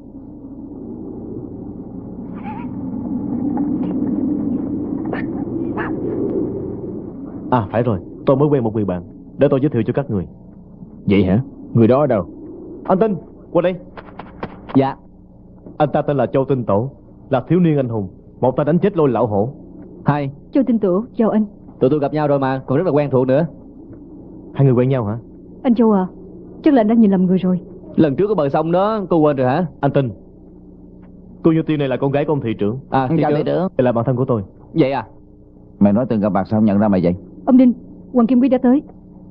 À phải rồi, tôi mới quen một người bạn. Để tôi giới thiệu cho các người. Vậy hả? Người đó ở đâu? Anh Tinh, qua đây. Dạ. Anh ta tên là Châu Tinh Tổ, là thiếu niên anh hùng, một tay đánh chết Lôi Lão Hổ. Hai. Châu Tinh Tổ, chào anh. Tụi tôi gặp nhau rồi mà, còn rất là quen thuộc nữa. Hai người quen nhau hả? Anh Châu à, chắc là anh đã nhìn lầm người rồi. Lần trước ở bờ sông đó, cô quên rồi hả? Anh Tinh, cô Như Tiên này là con gái của ông thị trưởng. À, thị trưởng. Đây là bạn thân của tôi. Vậy à? Mày nói từng gặp mặt sao nhận ra mày vậy? Ông Đinh, Hoàng Kim Quý đã tới.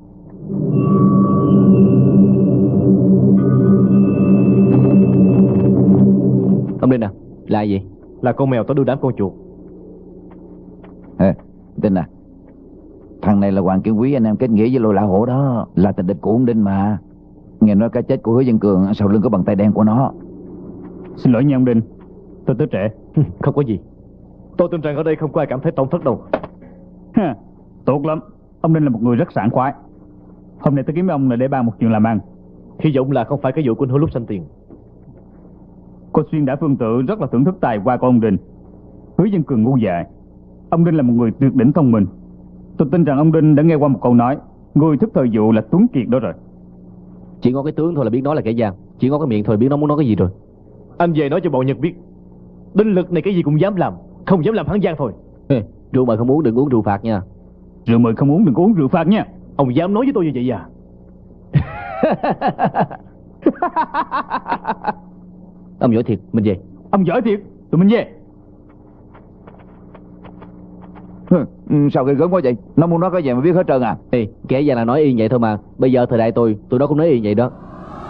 Ông Đinh à, là gì? Là con mèo có đưa đám con chuột. Tin à, thằng này là Hoàng Kim Quý, anh em kết nghĩa với Lôi Lão Hổ đó, là tình địch của ông Đinh mà. Nghe nói cái chết của Hứa Dân Cường sau lưng có bàn tay đen của nó. Xin lỗi nha ông Đinh, tôi tới trễ. Không có gì. Tôi tin rằng ở đây không có ai cảm thấy tổn thất đâu. Tốt lắm, ông Đinh là một người rất sảng khoái. Hôm nay tôi kiếm ông là để bàn một chuyện làm ăn. Hy vọng là không phải cái vụ của anh Hứa lúc sanh tiền. Cô Xuyên đã Phương Tự rất là thưởng thức tài hoa của ông Đinh. Hứa Dân Cường ngu dại, ông Đinh là một người tuyệt đỉnh thông minh. Tôi tin rằng ông Đinh đã nghe qua một câu nói, người thức thời vụ là Tuấn Kiệt đó rồi. Chỉ có cái tướng thôi là biết nói là kẻ gian, chỉ có cái miệng thôi biết nó muốn nói cái gì rồi. Anh về nói cho bọn Nhật biết, Đinh Lực này cái gì cũng dám làm, không dám làm hắn gian thôi. Rượu mời không uống, đừng uống rượu phạt nha. Rượu mời không uống, đừng uống rượu phạt nha. Ông dám nói với tôi như vậy à? Ông giỏi thiệt, mình về. Ông giỏi thiệt, tụi mình về. Sao ghê gớm quá vậy? Nó muốn nói cái gì mà biết hết trơn à? Kẻ già là nói y vậy thôi mà. Bây giờ thời đại tôi đó cũng nói y vậy đó.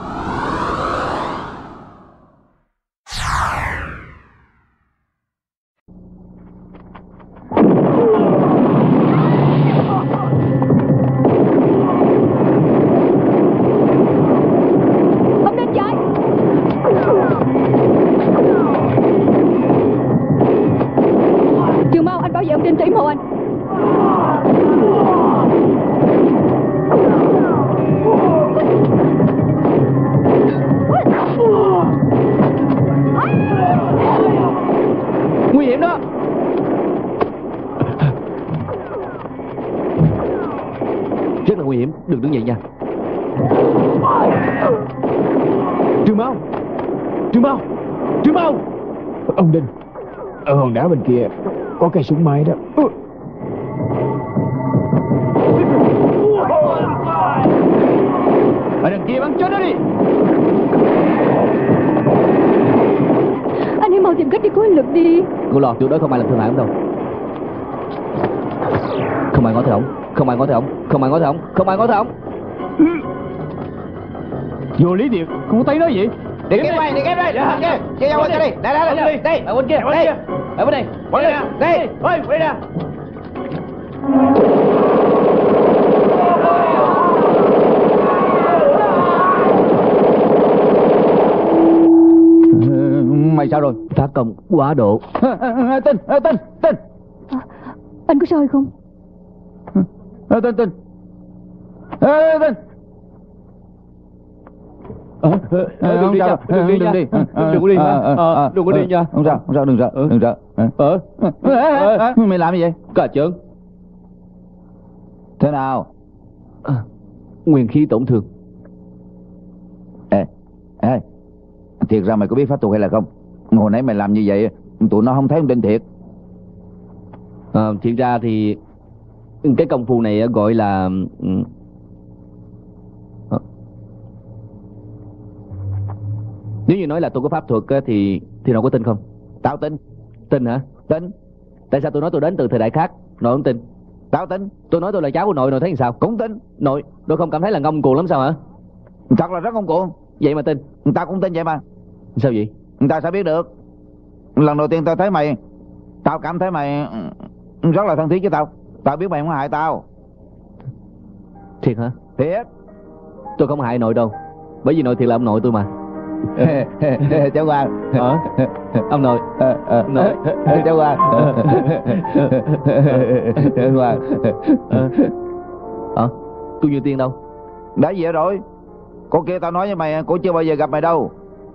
Ông Đinh chạy. Trường Mau, anh bảo vệ ông Đinh chỉ hộ anh. Nguy hiểm đó. Rất là nguy hiểm, đừng đứng vậy nha. Trương Mau, Trương Mau, Trương Mau. Ông Đinh, ở hòn đá bên kia có cây súng máy đó. Ở đằng kia bắn chết nó đi. Anh hãy mau tìm cách đi cứu anh Lực đi. Cô lo, tụi đó không ai làm thương hại ông đâu. Không ai ngó thấy ổng, không ai ngó thấy ổng, không ai ngó thấy ổng, không ai ngó thấy ổng. Vô lý thiệt, không có thấy nó gì. Đi kiếm quay, đi kiếm đây. Kia, kia ra bên kia đi. Đây. Ở bên kia, đây. Ở bên đây. Quay đây. Đây. Ôi, quay ra. Mày sao rồi? Phát công quá độ. Tin. Anh có sao hay không? Tinh Tinh. Tinh. Đừng đi nha, đừng đi nha, đừng có đi nha, đừng có đi nha. Không sao, đừng sợ. Mày làm gì vậy? Cả chớn. Thế nào? Nguyên khí tổn thương. Ê, thiệt ra mày có biết pháp thuật hay là không? Hồi nãy mày làm như vậy tụi nó không thấy ông tin thiệt. Thiệt ra thì cái công phu này gọi là nếu như nói là tôi có pháp thuật thì nó có tin không? Tao tin. Tin hả? Tin. Tại sao tôi nói tôi đến từ thời đại khác nội không tin? Tao tin. Tôi nói tôi là cháu của nội thấy làm sao? Cũng tin. Nội không cảm thấy là ngông cuồng lắm sao hả? Thật là rất ngông cuồng. Vậy mà tin? Tao cũng tin vậy mà. Sao vậy? Tao sao biết được? Lần đầu tiên tao thấy mày, tao cảm thấy mày rất là thân thiết với tao. Tao biết mày không hại tao. Thiệt hả? Thiệt. Tôi không hại nội đâu, bởi vì nội thiệt là ông nội tôi mà. Cháu Quang. Ông nội. Nội. Cháu Quang. Cháu Quang. Cô Như Tiên đâu? Đã về rồi. Cô kia tao nói với mày, cô chưa bao giờ gặp mày đâu.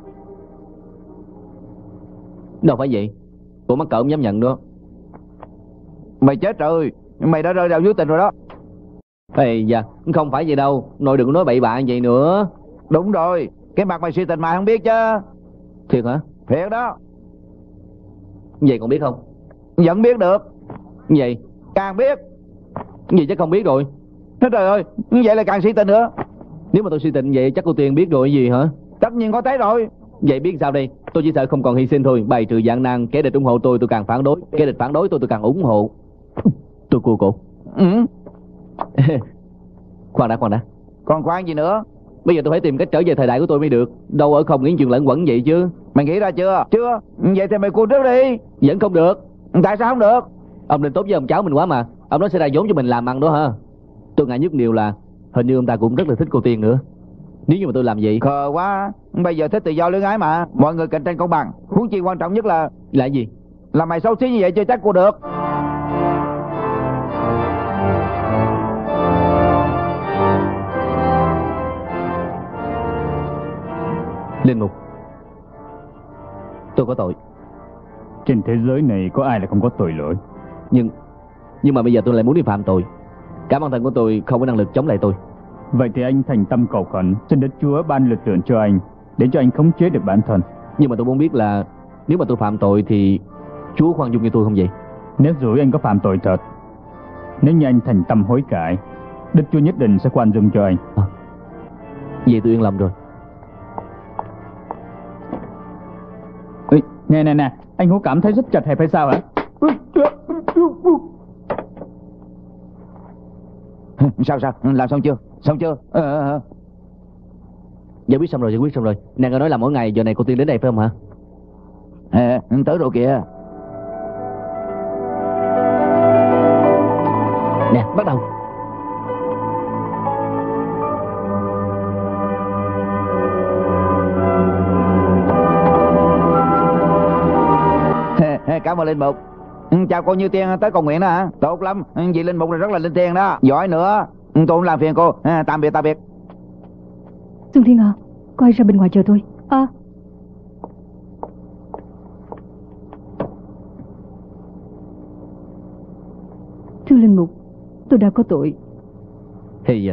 Đâu phải vậy, cô mắc cỡ không dám nhận nữa. Mày chết rồi, mày đã rơi vào vô tình rồi đó. Ê da, không phải vậy đâu, nội đừng có nói bậy bạ vậy nữa. Đúng rồi, cái mặt mày si tình mày không biết chứ. Thiệt hả? Thiệt đó. Vậy còn biết không? Vẫn biết được. Vậy Càng biết. vậy chắc không biết rồi. Trời ơi, vậy là càng si tình nữa. Nếu mà tôi si tình vậy chắc cô Tiên biết rồi gì hả? Tất nhiên có thấy rồi. Vậy biết sao đây? Tôi chỉ sợ không còn hy sinh thôi. Bày trừ gian nan, kẻ địch ủng hộ tôi càng phản đối, kẻ địch phản đối tôi càng ủng hộ. Tôi cua cổ. Khoan đã. Còn khoan gì nữa? Bây giờ tôi phải tìm cách trở về thời đại của tôi mới được. Đâu ở không nghiến chừng lẫn quẩn vậy chứ. Mày nghĩ ra chưa? Chưa. Vậy thì mày cua trước đi. Vẫn không được. Tại sao không được? Ông định tốt với ông cháu mình quá mà. Ông nói sẽ ra vốn cho mình làm ăn đó hả? Tôi ngại nhất điều là hình như ông ta cũng rất là thích cô Tiên nữa. Nếu như mà tôi làm vậy. Khờ quá. Bây giờ thích tự do luyến ái mà. Mọi người cạnh tranh công bằng. Huống chi quan trọng nhất là gì? là mày xấu xí như vậy chưa chắc cua được. Linh Mục, tôi có tội. Trên thế giới này có ai là không có tội lỗi. Nhưng mà bây giờ tôi lại muốn đi phạm tội. Cả bản thân của tôi không có năng lực chống lại tôi. Vậy thì anh thành tâm cầu khẩn, xin Đức Chúa ban lực lượng cho anh, để cho anh khống chế được bản thân. Nhưng mà tôi muốn biết là nếu mà tôi phạm tội thì Chúa khoan dung cho tôi không vậy? Nếu dù anh có phạm tội thật, nếu như anh thành tâm hối cải, Đức Chúa nhất định sẽ khoan dung cho anh. Vậy tôi yên lòng rồi. Nè, anh có cảm thấy rất chật hẹp hay sao hả? Sao? Làm xong chưa? Xong chưa? Giải quyết xong rồi. Nàng nói là mỗi ngày giờ này cô Tiên đến đây phải không hả? Tới rồi kìa. Nè, bắt đầu. Cảm ơn Linh Mục. Chào cô Như Tiên tới cầu nguyện đó hả? Tốt lắm, vị Linh Mục này rất là linh thiêng đó. Giỏi nữa. Tôi không làm phiền cô. Tạm biệt. Xuân Thiên à, coi ra bên ngoài chờ tôi. Thưa Linh Mục, tôi đã có tội. Thì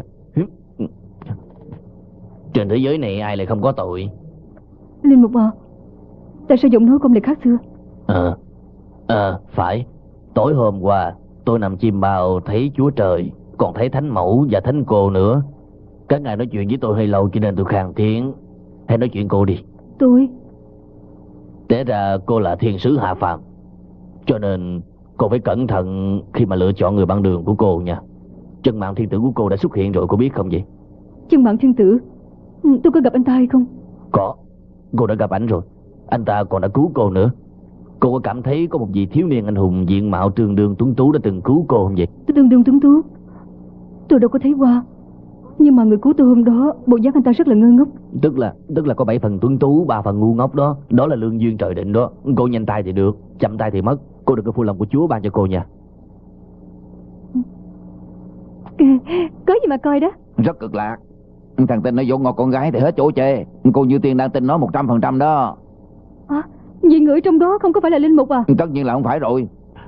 trên thế giới này ai lại không có tội? Linh Mục à, tại sao giọng nói của ông lại khác xưa? Phải. Tối hôm qua tôi nằm chim bao thấy Chúa Trời, còn thấy Thánh Mẫu và Thánh Cô nữa. Các ngài nói chuyện với tôi hơi lâu cho nên tôi khàn tiếng. Hãy nói chuyện cô đi. Tôi? Té ra cô là thiên sứ hạ phàm, cho nên cô phải cẩn thận khi mà lựa chọn người bạn đường của cô nha. Chân mạng thiên tử của cô đã xuất hiện rồi, cô biết không vậy? Chân mạng thiên tử? Tôi có gặp anh ta hay không? Có, cô đã gặp ảnh rồi. Anh ta còn đã cứu cô nữa. Cô có cảm thấy có một vị thiếu niên anh hùng diện mạo tương đương tuấn tú đã từng cứu cô không vậy? Tương đương tuấn tú? Tôi đâu có thấy qua. Nhưng mà người cứu tôi hôm đó, bộ dáng anh ta rất là ngơ ngốc. Tức là có 7 phần tuấn tú, 3 phần ngu ngốc đó. Đó là lương duyên trời định đó. Cô nhanh tay thì được, chậm tay thì mất. Cô đừng có phụ lòng của Chúa ban cho cô nha. Có gì mà coi đó. Rất cực lạc. Thằng Tinh nó dỗ ngọt con gái thì hết chỗ chê. Cô Như Tiên đang tin nó 100% đó. Vì người trong đó không có phải là linh mục à? Tất nhiên là không phải rồi.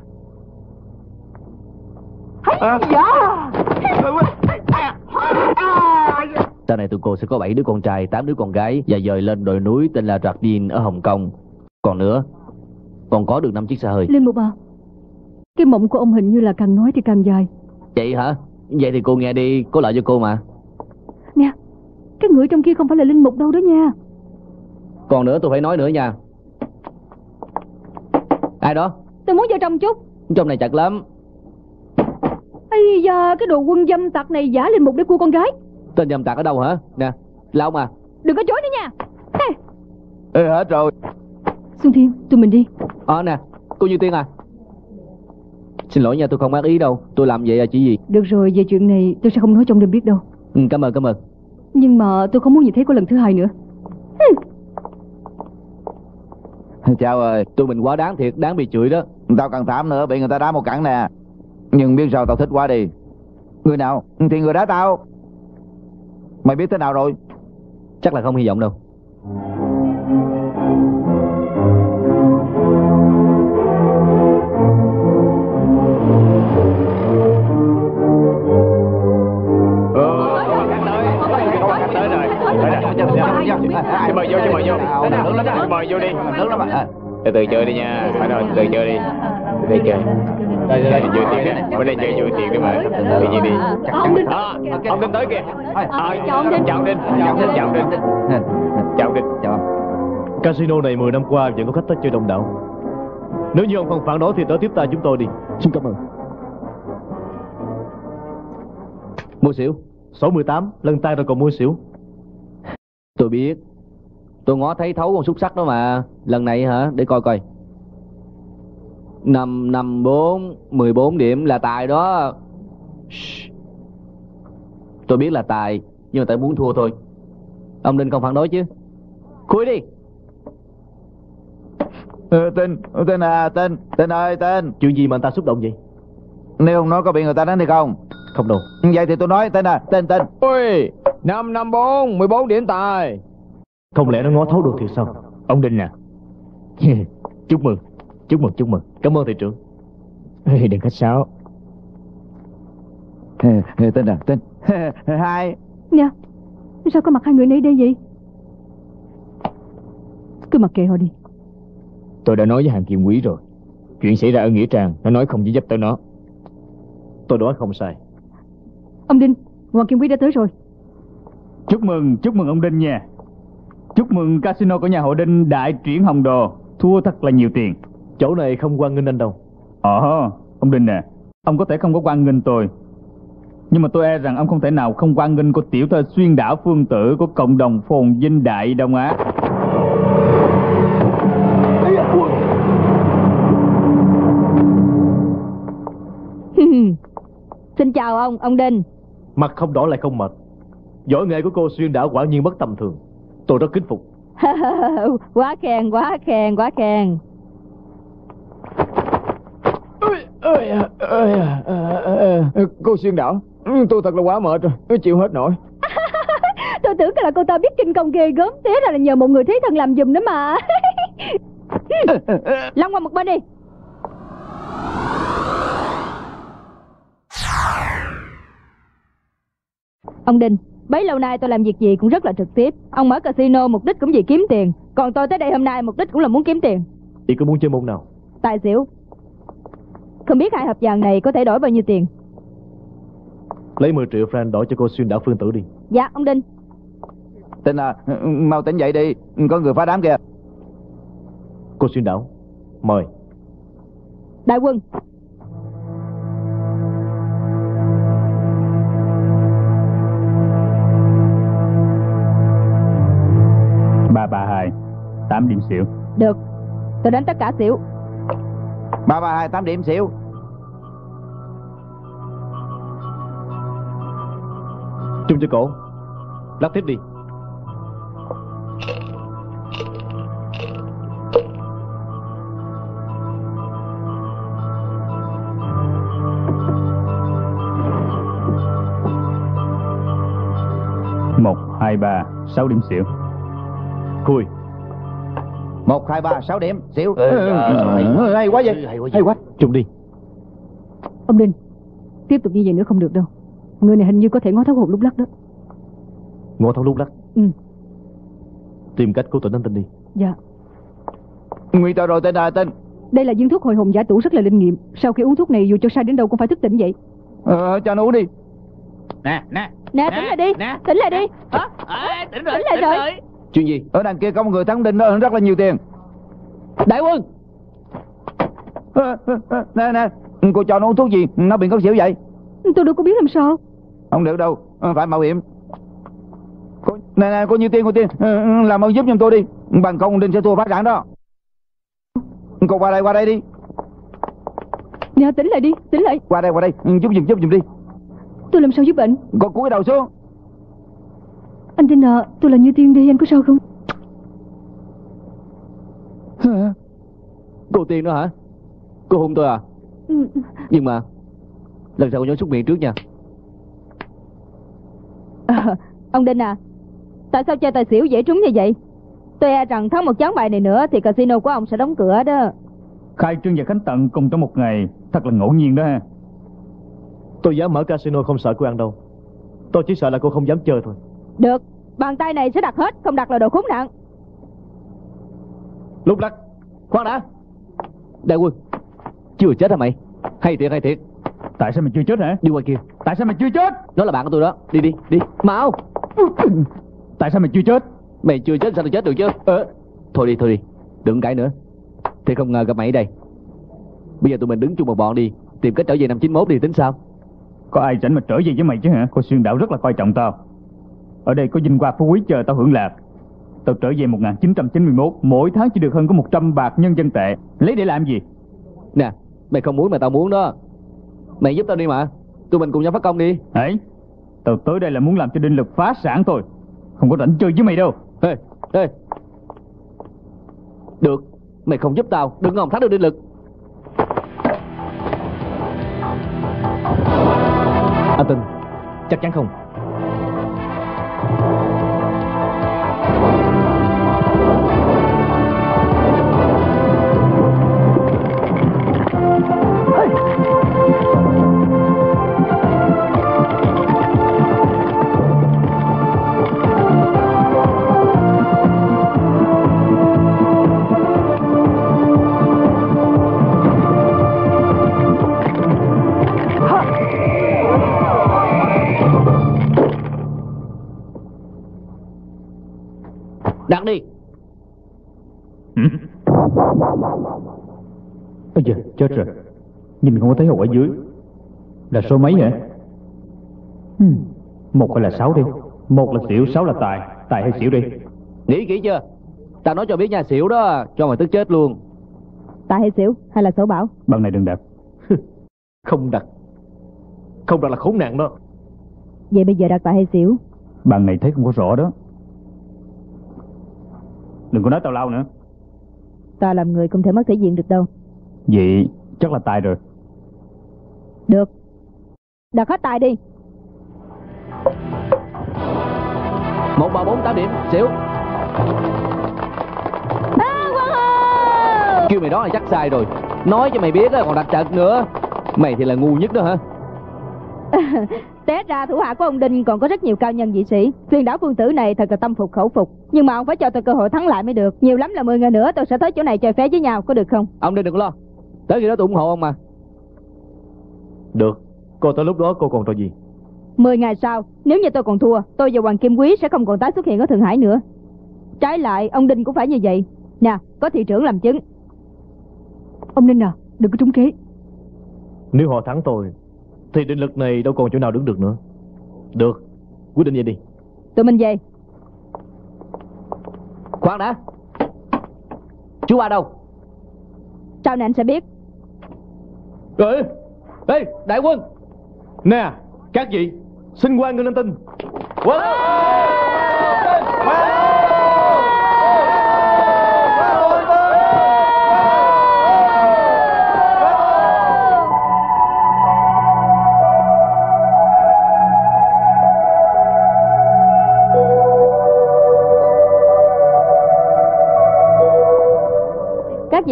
Sau này tụi cô sẽ có 7 đứa con trai, 8 đứa con gái và dời lên đồi núi tên là Jardin ở Hồng Kông. Còn nữa, còn có được 5 chiếc xe hơi. Linh mục à, cái mộng của ông hình như là càng nói thì càng dài. Vậy hả? Vậy thì cô nghe đi, có lợi cho cô mà. Nè, cái người trong kia không phải là linh mục đâu đó nha. Còn nữa tôi phải nói nữa nha. Ai đó? Tôi muốn vô trong chút. Trong này chặt lắm. Ây da, cái đồ quân dâm tặc này giả linh mục để cua con gái. Tên dâm tặc ở đâu hả? Nè, là ông à? Đừng có chối nữa nha. Ê, hết rồi. Xuân Thiên, tụi mình đi. Nè, cô Như Tiên à. Xin lỗi nha, tôi không ác ý đâu. Tôi làm vậy là chỉ gì? Được rồi, về chuyện này tôi sẽ không nói cho ông đêm biết đâu. Cảm ơn. Nhưng mà tôi không muốn nhìn thấy có lần thứ hai nữa. Chào ơi. Tụi mình quá đáng thiệt, đáng bị chửi đó. Tao càng thảm nữa, bị người ta đá một cẳng nè. Nhưng biết sao tao thích quá đi. Người nào? Thì người đá tao. Mày biết thế nào rồi? Chắc là không hy vọng đâu. Mời vô đi. Từ từ chơi đi nha. Phải rồi, từ từ chơi đi. Từ từ chơi. Đây vừa tiền đấy. Bên đây chơi vừa tiền đấy mà. Tự nhiên đi. Ông Đinh tới kìa. Chào ông Đinh. Chào ông Đinh. Casino này 10 năm qua vẫn có khách tới chơi đông đảo. Nếu như ông không phản đối thì tới tiếp tay chúng tôi đi. Xin cảm ơn. Mua xỉu. Số 18, lần tay rồi còn mua xỉu. Tôi biết. Tôi ngó thấy thấu con xúc sắc đó mà. Lần này hả? Để coi coi. 554 14 điểm là tài đó. Tôi biết là tài, nhưng mà tại muốn thua thôi. Ông Đinh không phản đối chứ? Khui đi. Tên ơi, tên. Chuyện gì mà anh ta xúc động vậy? Nếu không nói có bị người ta đánh thì không? Không đâu. Vậy thì tôi nói tên. Ôi, 554 14 điểm tài. Không lẽ nó ngó thấu được thì sao? Ông Đinh à. Chúc mừng. Cảm ơn thị trưởng. Đừng khách sáo. Tên. Hai. Nè, sao có mặt hai người này đây vậy? Cứ mặc kệ họ đi. Tôi đã nói với Hàng Kim Quý rồi. Chuyện xảy ra ở Nghĩa Trang, nó nói không chỉ giúp tới nó. Tôi đoán không sai. Ông Đinh, Hoàng Kim Quý đã tới rồi. Chúc mừng ông Đinh nha. Chúc mừng casino của nhà họ Đinh đại triển hồng đồ, thua thật là nhiều tiền. Chỗ này không quan nghênh anh đâu. Ông Đinh nè, ông có thể không có quan nghênh tôi, nhưng mà tôi e rằng ông không thể nào không quan nghênh của tiểu thơ xuyên đảo phương tử của cộng đồng phồn vinh Đại Đông Á. Xin chào ông Đinh. Mặt không đỏ lại không mệt. Võ nghệ của cô xuyên đảo quả nhiên bất tầm thường. Tôi rất kính phục. Quá khen. Cô xuyên đảo, tôi thật là quá mệt rồi, chịu hết nổi. Tôi tưởng là cô ta biết kinh công ghê gớm, thế là nhờ một người thế thân làm giùm nữa mà. Lăn qua một bên đi. Ông Đinh, bấy lâu nay tôi làm việc gì cũng rất là trực tiếp. Ông mở casino mục đích cũng vì kiếm tiền, còn tôi tới đây hôm nay mục đích cũng là muốn kiếm tiền. Chị có muốn chơi môn nào? Tài xỉu. Không biết 2 hộp vàng này có thể đổi bao nhiêu tiền? Lấy 10 triệu franc đổi cho cô xuyên đảo phương tử đi. Dạ ông Đinh. Tinh à, mau tỉnh dậy đi, có người phá đám kìa. Cô xuyên đảo, mời. Đại quân. Ba 2 8 điểm xỉu. Được, tôi đánh tất cả xỉu. 332 8 điểm xỉu. Chung cho cổ. Lắc tiếp đi. 1, 2, 3, 6 điểm xỉu. Khui. 1, 2, 3, 6 điểm xỉu. Hay quá vậy. Hay quá. Trùng đi. Ông Đinh, tiếp tục như vậy nữa không được đâu. Người này hình như có thể ngó thấu hồn lúc lắc đó. Ngó thấu lúc lắc. Ừ. Tìm cách cứu tỉnh anh Tinh đi. Dạ. Nguy tờ rồi tên là tên. Đây là viên thuốc hồi hồn giả tủ rất là linh nghiệm. Sau khi uống thuốc này dù cho sai đến đâu cũng phải thức tỉnh vậy. Cho nó uống đi. Nè, tỉnh lại đi. Tỉnh lại đi. Tỉnh lại rồi. Chuyện gì? Ở đằng kia có một người thắng Đinh đó rất là nhiều tiền. Đại quân. Nè, cô cho nó uống thuốc gì? Nó bị ngất xỉu vậy. Tôi đâu có biết làm sao. Không được đâu, phải mạo hiểm. Nè, có nhiêu tiền, làm ơn giúp giùm tôi đi. Bằng không Đinh sẽ thua phá sản đó. Cô qua đây đi. Nè, tỉnh lại đi, tỉnh lại. Qua đây, giúp giùm đi. Tôi làm sao giúp bệnh? Cô cúi đầu xuống. Anh Đinh à, tôi là Như Tiên đi, anh có sao không? Cô Tiên đó hả? Cô hôn tôi à? Ừ. Nhưng mà lần sau cô nhớ xúc miệng trước nha. Ông Đinh à, tại sao chơi tài xỉu dễ trúng như vậy? Tôi e rằng thắng một chán bài này nữa thì casino của ông sẽ đóng cửa đó. Khai trương và khánh tận cùng trong một ngày, thật là ngẫu nhiên đó ha. Tôi dám mở casino không sợ cô ăn đâu. Tôi chỉ sợ là cô không dám chơi thôi. Được, bàn tay này sẽ đặt hết, không đặt là đồ khốn nạn. Lúc lắc. Khoan đã. Đại quân, chưa chết hả mày? Hay thiệt. Tại sao mày chưa chết hả? Đi qua kia. Tại sao mày chưa chết? Nó là bạn của tôi đó. Đi. Mau. Tại sao mày chưa chết? Mày chưa chết sao tôi chết được chứ? Thôi đi. Đừng cãi nữa. Thì không ngờ gặp mày ở đây. Bây giờ tụi mình đứng chung một bọn đi, tìm cách trở về năm 91 đi tính sao? Có ai rảnh mà trở về với mày chứ hả? Cô Xuyên Đảo rất là coi trọng tao. Ở đây có vinh hoa phú quý chờ tao hưởng lạc. Tao trở về 1991, mỗi tháng chỉ được hơn có 100 bạc nhân dân tệ. Lấy để làm gì? Nè, mày không muốn mà tao muốn đó. Mày giúp tao đi mà. Tụi mình cùng nhau phát công đi. Ấy, tao tới đây là muốn làm cho Đinh Lực phá sản thôi. Không có rảnh chơi với mày đâu. Ê. Được, mày không giúp tao, đừng hòng thắng được Đinh Lực. Anh Tinh, chắc chắn không? Đặt đi. Bây giờ chết rồi. Nhìn không có thấy hộp ở dưới. Là số mấy hả? 1 hay là 6 đi. 1 là xỉu, 6 là tài. Tài hay xỉu đi? Nghĩ kỹ chưa? Tao nói cho biết nha, xỉu đó cho mày tức chết luôn. Tài hay xỉu hay là sổ bảo? Bằng này đừng đặt. Không đặt là khốn nạn đó. Vậy bây giờ đặt tài hay xỉu? Bằng này thấy không có rõ đó. Đừng có nói tào lao nữa. Ta làm người không thể mất thể diện được đâu. Vậy chắc là tài rồi. Được, đặt hết tài đi. 1, 3, 4, 8 điểm, xỉu. Kêu mày đó là chắc sai rồi. Nói cho mày biết á, còn đặt trật nữa. Mày thì là ngu nhất đó hả? Té ra thủ hạ của ông Đinh còn có rất nhiều cao nhân vị sĩ. Xuyên Đảo Phương Tử này thật là tâm phục khẩu phục. Nhưng mà ông phải cho tôi cơ hội thắng lại mới được. Nhiều lắm là 10 ngày nữa tôi sẽ tới chỗ này chơi phé với nhau, có được không? Ông đừng lo. Tới khi đó tôi ủng hộ ông mà. Được, cô tới lúc đó cô còn trò gì? 10 ngày sau, nếu như tôi còn thua, tôi và Hoàng Kim Quý sẽ không còn tái xuất hiện ở Thượng Hải nữa. Trái lại, ông Đinh cũng phải như vậy. Nè, có thị trưởng làm chứng. Ông Đinh à, đừng có trúng kế. Nếu họ thắng tôi thì Đinh Lực này đâu còn chỗ nào đứng được nữa. Được, quyết định vậy đi. Tụi mình về. Khoan đã. Chú ba đâu? Sau này anh sẽ biết. Ê, đại quân. Nè, các vị, xin quan nghênh anh Tinh.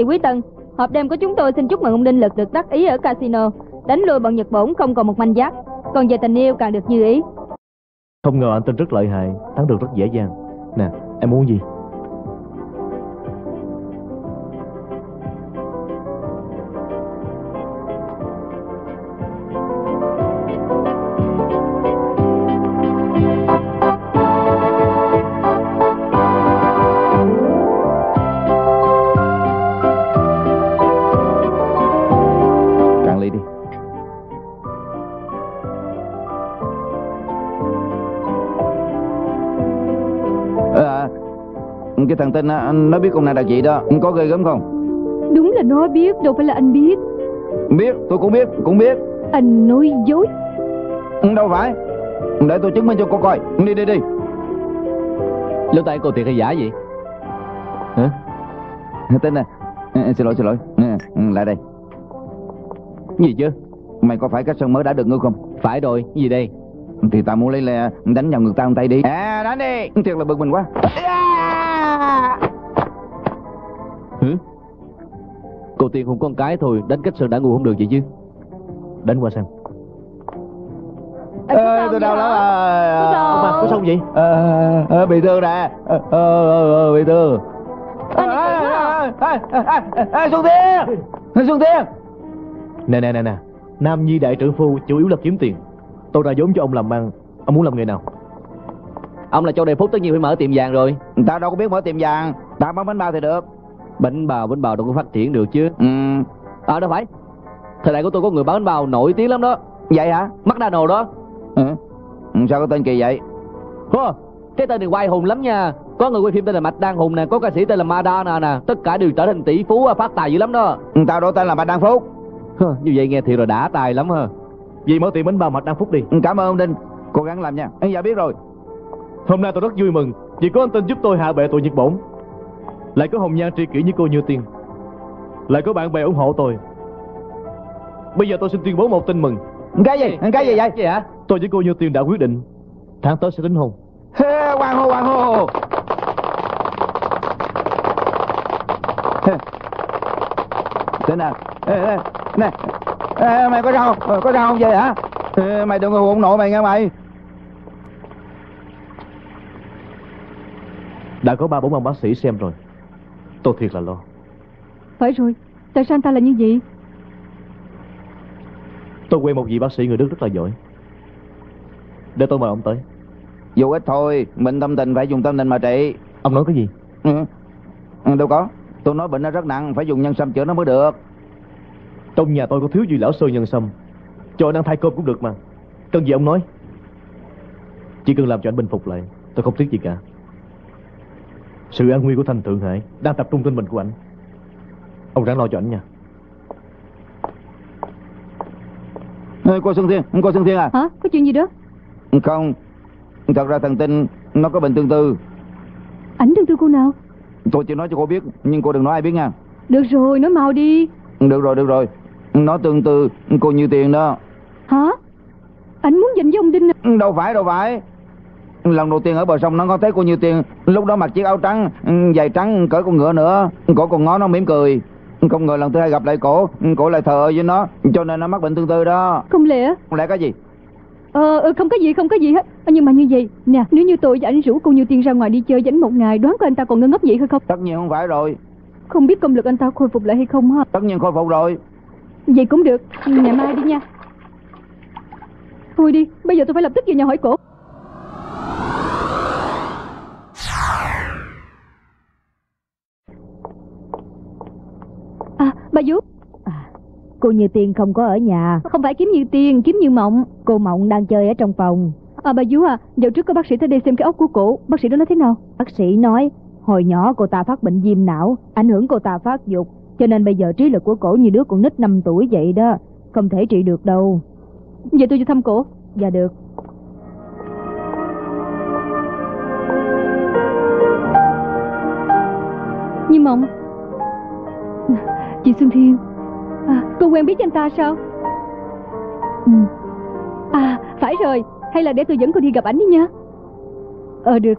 vị Quý Tân, hộp đêm của chúng tôi xin chúc mừng ông Đinh Lực được đắc ý ở casino, đánh lui bọn Nhật Bổn không còn một manh giáp. Còn về tình yêu càng được như ý. Không ngờ anh tin rất lợi hại, thắng được rất dễ dàng. Nè, em muốn gì? Cạn ly đi. Cái thằng Tinh á, nó biết con này là chị đó, có ghê gớm không? Đúng là nó biết, đâu phải là anh biết. Biết, tôi cũng biết. Anh nói dối. Đâu phải. Để tôi chứng minh cho cô coi. Đi. Lỗ tai cô thiệt hay giả vậy? Hả? Tinh à, xin lỗi. Lại đây. Gì chứ? Mày có phải cách sân mới đã được ngư không? Phải rồi, gì đây? Thì tao muốn lấy lè đánh vào ngực tao một tay đi. Đánh đi. Thiệt là bực mình quá. Hử? Cô Tiên không con cái thôi, đánh cách sơn đã ngu không được vậy chứ. Đánh qua xem. Tôi đau lắm. Ông bà có xong vậy? Bị thương nè. Bị thương. Xuân Tiên. Nè. Nam nhi đại trưởng phu chủ yếu là kiếm tiền. Tôi ra vốn cho ông làm ăn. Ông muốn làm nghề nào? Ông là Châu Đề Phúc tất nhiên phải mở tiệm vàng rồi. Tao đâu có biết mở tiệm vàng. Tao bán bánh bao thì được. Bánh bao đâu có phát triển được chứ. Đâu phải. Thời đại của tôi có người bán bánh bao nổi tiếng lắm đó. Vậy hả? McDonald đó. Sao có tên kỳ vậy? Cái tên này quay hùng lắm nha. Có người quay phim tên là Mạch Đan Hùng nè, có ca sĩ tên là Madonna nè. Tất cả đều trở thành tỷ phú phát tài dữ lắm đó. Tao đổi tên là Mạch Đan Phúc. Như vậy nghe thiệt là đã tài lắm ha. Vì mở tiệm bánh bao Mạch Đan Phúc đi. Cảm ơn ông Đinh, cố gắng làm nha. Dạ biết rồi. Hôm nay tôi rất vui mừng vì có anh Tinh giúp tôi hạ bệ tụi Nhật Bổn. Lại có hồng nhan tri kỷ như cô Như Tiên. Lại có bạn bè ủng hộ tôi. Bây giờ tôi xin tuyên bố một tin mừng. Cái gì vậy? Gì hả? Tôi với cô Như Tiên đã quyết định tháng tới sẽ đính hôn. Hoàng hô. Thế nào? Nè. Mày có rau không vậy hả? Mày đừng có hôn nội mày nghe mày. Đã có 3-4 ông bác sĩ xem rồi. Tôi thiệt là lo. Phải rồi, tại sao anh ta là như vậy? Tôi quen một vị bác sĩ người Đức rất là giỏi. Để tôi mời ông tới. Dù ít thôi, bệnh tâm tình phải dùng tâm tình mà trị. Ông nói cái gì? Đâu có. Tôi nói bệnh nó rất nặng, phải dùng nhân sâm chữa nó mới được. Trong nhà tôi có thiếu gì lão sơ nhân sâm. Cho anh ăn thay cơm cũng được mà. Cần gì ông nói. Chỉ cần làm cho anh bình phục lại, tôi không tiếc gì cả. Sự an nguy của thành Thượng Hải đang tập trung trên mình của anh. Ông ráng lo cho anh nha. Cô Xuân Thiên à? Hả? Có chuyện gì đó? Không. Thật ra thằng Tinh nó có bệnh tương tư. Ảnh tương tư cô nào? Tôi chỉ nói cho cô biết, nhưng cô đừng nói ai biết nha. Được rồi, nói mau đi. Được rồi. Nó tương tư cô Như Tiền đó. Hả? Ảnh muốn giành với ông Đinh à? Đâu phải. Lần đầu tiên ở bờ sông nó có thấy cô Như Tiền. Lúc đó mặc chiếc áo trắng, giày trắng cởi con ngựa nữa. Cổ còn ngó nó mỉm cười. Không ngờ lần thứ hai gặp lại cổ lại thờ với nó, cho nên nó mắc bệnh tương tư đó. Không lẽ? Không lẽ cái gì? Không có gì hết. Nhưng mà như vậy nè, nếu như tôi và ảnh rủ cô Như Tiên ra ngoài đi chơi với ảnh một ngày, đoán coi anh ta còn ngơ ngốc vậy hay không? Tất nhiên không phải rồi. Không biết công lực anh ta khôi phục lại hay không ha? Tất nhiên khôi phục rồi. Vậy cũng được, ngày mai đi nha. Thôi đi, bây giờ tôi phải lập tức về nhà hỏi cổ. Bà Vú. Cô Như Tiên không có ở nhà. Không phải kiếm Như Tiên, kiếm Như Mộng. Cô Mộng đang chơi ở trong phòng. Bà Vú à, dạo trước có bác sĩ tới đây xem cái ốc của cổ. Bác sĩ đó nói thế nào? Bác sĩ nói hồi nhỏ cô ta phát bệnh viêm não, ảnh hưởng cô ta phát dục, cho nên bây giờ trí lực của cổ như đứa con nít 5 tuổi vậy đó. Không thể trị được đâu. Vậy tôi đi thăm cổ. Dạ được. Như Mộng. Chị Xuân Thiên. Cô quen biết với anh ta sao? Phải rồi. Hay là để tôi dẫn cô đi gặp ảnh đi nha. Được.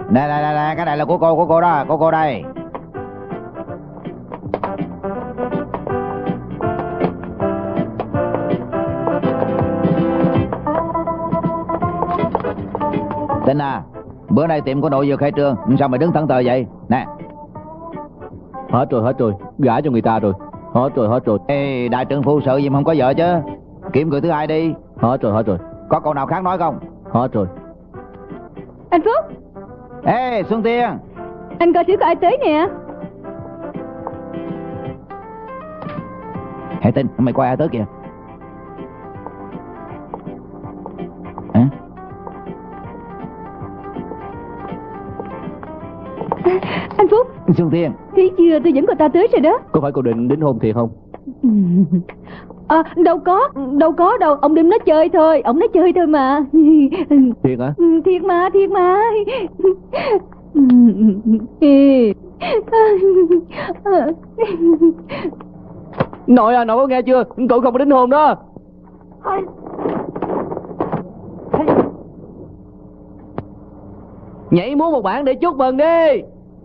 Nè, cái này là của cô đó, của cô đây. Tin à, bữa nay tiệm của nội vừa khai trương, sao mày đứng thẫn thờ vậy? Nè. Hết rồi, gả cho người ta rồi. Hết rồi. Ê, đại trưởng phu sợ gì mà không có vợ chứ? Kiếm người thứ hai đi. Hết rồi. Có câu nào khác nói không? Hết rồi. Anh Phúc. Ê, Xuân Tiên. Anh coi thử có ai tới nè. Hãy tin, mày coi ai tới kìa. Hả? Anh Phúc. Xuân Tiên. Thấy chưa, tôi dẫn cô ta tới rồi đó. Có phải cô định đính hôn thiệt không? Đâu có đâu. Ông đừng nói chơi thôi. Ông nói chơi thôi mà. Thiệt hả? Thiệt mà. Nội à, nội có nghe chưa? Cậu không có đính hôn đó. Nhảy múa một bản để chúc mừng đi.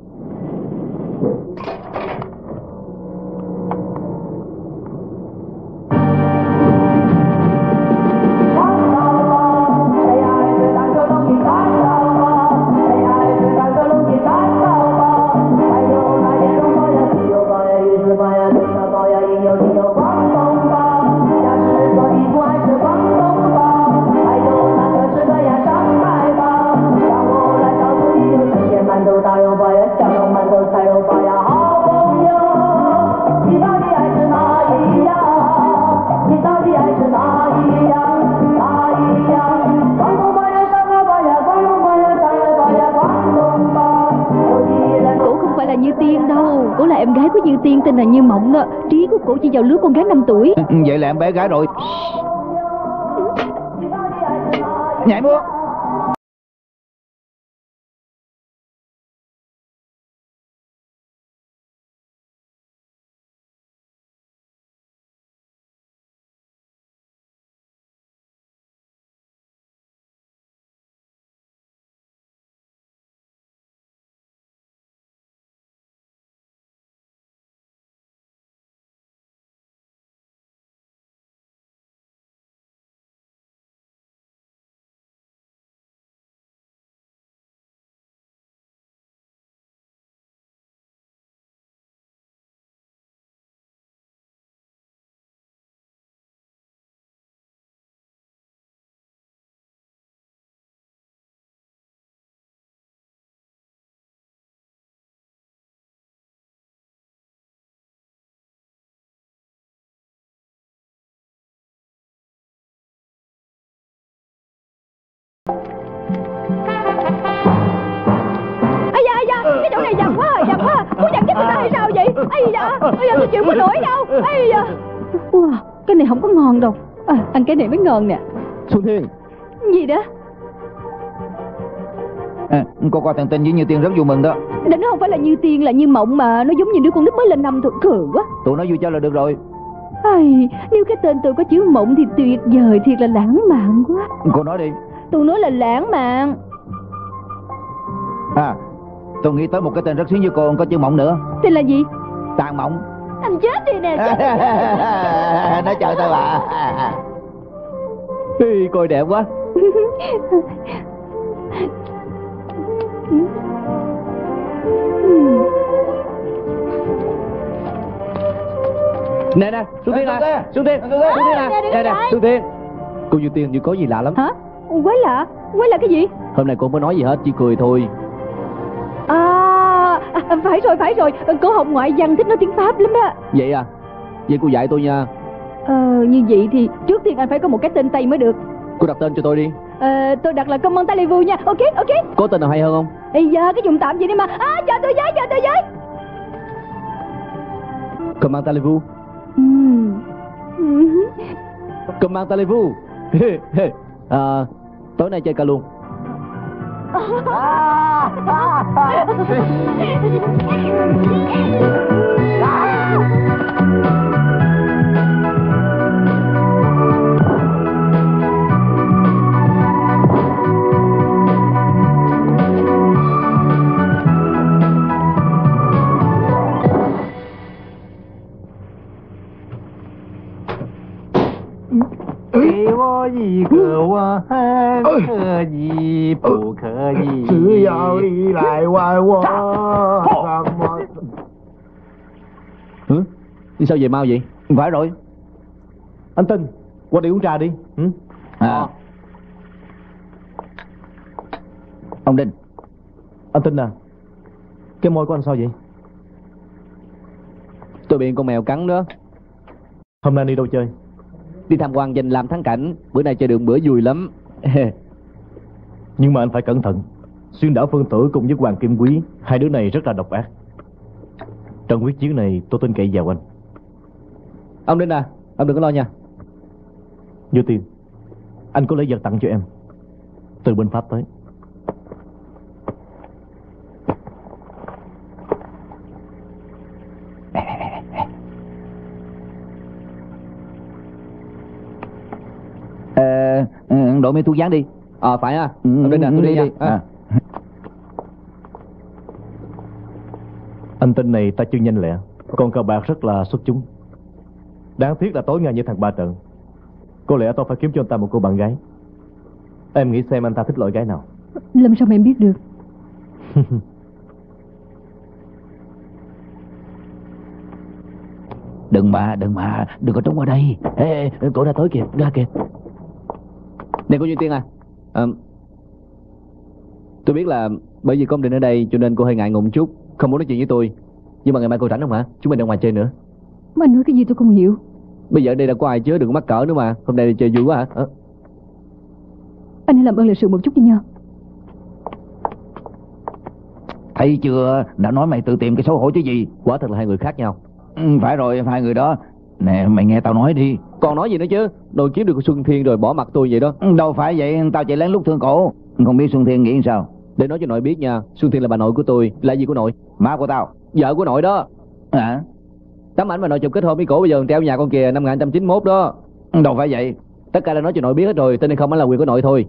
Tên là Như Mộng đó. Trí của cổ chỉ vào lứa con gái 5 tuổi. Vậy là em bé gái rồi. Nhảy múa. Cái chỗ này giật quá. Muốn giật chết người ta hay sao vậy? Ây da, tôi chịu không nổi đâu. Ây da. Cái này không có ngon đâu. Ăn cái này mới ngon nè. Xuân Thiên. Gì đó? Cô coi thằng Tinh với Như Tiên rất vui mừng đó. Nó không phải là Như Tiên, là Như Mộng mà. Nó giống như đứa con nít mới lên năm thôi. Khờ quá. Tụi nó vui chơi là được rồi. Nếu cái tên tôi có chữ Mộng thì tuyệt vời, thiệt là lãng mạn quá. Cô nói đi. Tôi nói là lãng mạn. Tôi nghĩ tới một cái tên rất xứng với cô, có chữ Mộng nữa. Tên là gì? Tàn Mộng. Anh chết đi nè. Nói chờ tôi à. Coi đẹp quá. Nè, Xuân Thiên à. Xuân Thiên nè, Xuân Thiên. Cô Như Tiên như có gì lạ lắm. Hả? Quái lạ cái gì? Hôm nay cô không có nói gì hết, chỉ cười thôi. Phải rồi. Cô học ngoại văn thích nói tiếng Pháp lắm đó. Vậy à? Vậy cô dạy tôi nha. Như vậy thì trước tiên anh phải có một cái tên Tây mới được. Cô đặt tên cho tôi đi. Tôi đặt là Comment allez-vous nha. Ok. Có tên nào hay hơn không? Ây da, cái dùng tạm gì đi mà. Chờ tôi với. Comment allez-vous? Comment allez-vous? Tối nay chơi ca luôn. 给我一个吻，可以不可以？ 只要你来玩我，什么？ Hử? Đi sao về mau vậy? Phải rồi. Anh Tinh, qua đây uống trà đi. Ông Đinh. Anh Tinh à, cái môi của anh sao vậy? Tôi bị con mèo cắn đó. Hôm nay đi đâu chơi? Đi tham quan danh lam thắng cảnh. Bữa nay chơi được bữa vui lắm. Nhưng mà anh phải cẩn thận. Xuyên đảo Phương Tử cùng với Hoàng Kim Quý, hai đứa này rất là độc ác. Trận quyết chiến này tôi tin cậy vào anh. Ông Đinh à, ông đừng có lo nha. Như Tiên, anh có lấy vật tặng cho em từ bên Pháp tới. Đội miếng thuốc dán đi. Phải à. Ông Đinh à, tôi đi nha. Anh Tinh này ta chân nhanh lẹ, còn cờ bạc rất là xuất chúng. Đáng tiếc là tối ngày như thằng ba trận. Có lẽ tôi phải kiếm cho anh ta một cô bạn gái. Em nghĩ xem anh ta thích loại gái nào? Làm sao mà em biết được? Đừng có trốn qua đây. Ê, cổ ra tới kìa, ra kìa. Này cô Như Tiên à, tôi biết là bởi vì có ông Định ở đây cho nên cô hơi ngại ngùng chút, không muốn nói chuyện với tôi. Nhưng mà ngày mai cô rảnh không hả? Chúng mình ra ngoài chơi nữa. Mà anh nói cái gì tôi không hiểu. Bây giờ ở đây đã có ai chứ, đừng có mắc cỡ nữa mà. Hôm nay đi chơi vui quá hả? Anh hãy làm ơn lịch sự một chút đi nha. Thấy chưa, đã nói mày tự tìm cái xấu hổ chứ gì. Quả thật là hai người khác nhau. Phải rồi, hai người đó. Nè, mày nghe tao nói đi. Còn nói gì nữa chứ? Đồ kiếm được Xuân Thiên rồi bỏ mặt tôi vậy đó. Đâu phải vậy, tao chỉ lén lút thương cổ. Không biết Xuân Thiên nghĩ sao? Để nói cho nội biết nha, Xuân Thiên là bà nội của tôi. Là gì của nội? Má của tao. Vợ của nội đó. Hả? Tấm ảnh mà nội chụp kết hôn với cổ bây giờ treo nhà con kìa, năm 1991 đó. Đâu phải vậy. Tất cả đã nói cho nội biết hết rồi, tên hay không mới là quyền của nội thôi.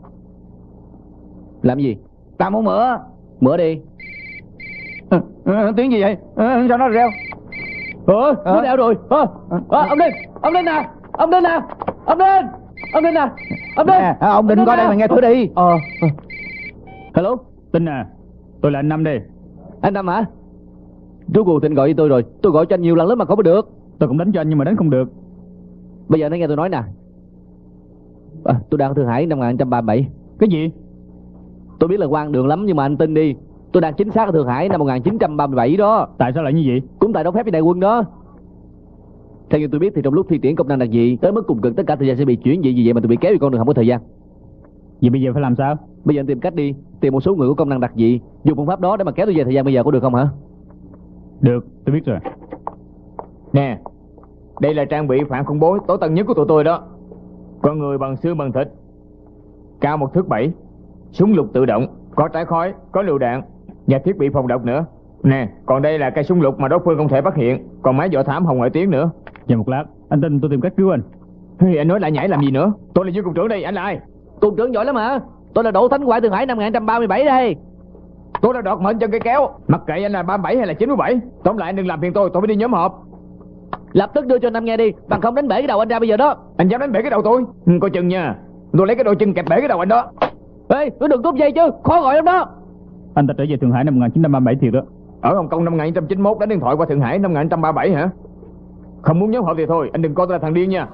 Làm gì? Tao muốn mửa. Mửa đi. Tiếng gì vậy? Sao nó reo? Nó đeo rồi. Ông Đinh, ông Đinh nè, ông Đinh nè, ông Đinh, ông Đinh nè, ông Đinh. Nè, ông Đinh có đây mà nghe thử đi. Hello. Tinh à, tôi là anh Năm đây. Anh Năm hả? Chú Cù Thịnh gọi với tôi rồi. Tôi gọi cho anh nhiều lần lắm mà không có được. Tôi cũng đánh cho anh nhưng mà đánh không được. Bây giờ anh nghe tôi nói nè. Tôi đang ở Thượng Hải năm 1937. Cái gì? Tôi biết là quan đường lắm nhưng mà anh tin đi. Tôi đang chính xác ở Thượng Hải năm 1937 đó. Tại sao lại như vậy? Cũng tại đóng phép với đại quân đó. Theo như tôi biết thì trong lúc thi tuyển công năng đặc dị tới mức cùng cực tất cả thời gian sẽ bị chuyển dị, vì vậy mà tôi bị kéo về con đường không có thời gian. Vậy bây giờ phải làm sao? Bây giờ anh tìm cách đi, tìm một số người có công năng đặc dị, dùng phương pháp đó để mà kéo tôi về thời gian bây giờ, có được không hả? Được, tôi biết rồi. Nè, đây là trang bị phản khủng bố tối tân nhất của tụi tôi đó. Con người bằng xương bằng thịt, cao 1 thước 7, súng lục tự động, có trái khói, có lựu đạn và thiết bị phòng độc nữa. Nè, còn đây là cây súng lục mà đối phương không thể phát hiện, còn máy dò thám hồng ngoại tuyến nữa. Chờ một lát, anh Tinh, tôi tìm cách cứu anh. Hey, anh nói lại nhảy làm gì nữa? Tôi là Dương cục trưởng đây, anh là ai? Cục trưởng giỏi lắm hả? Tôi là Đỗ Thánh Quại Thượng Hải năm 1937 đây. Tôi đã đọt mệnh chân cây kéo. Mặc kệ anh là 37 hay là 97, tóm lại anh đừng làm phiền tôi phải đi nhóm họp. Lập tức đưa cho anh Năm nghe đi, bằng không đánh bể cái đầu anh ra bây giờ đó. Anh dám đánh bể cái đầu tôi? Coi chừng nha, tôi lấy cái đôi chân kẹp bể cái đầu anh đó. Ê, tôi đừng cúp dây chứ, khó gọi lắm đó. Anh ta trở về Thượng Hải năm 1937 thiệt đó. Ở Hồng Kông năm 1991 đánh điện thoại qua Thượng Hải năm 1937 hả? Không muốn nhóm họp thì thôi, anh đừng coi tôi là thằng điên nha.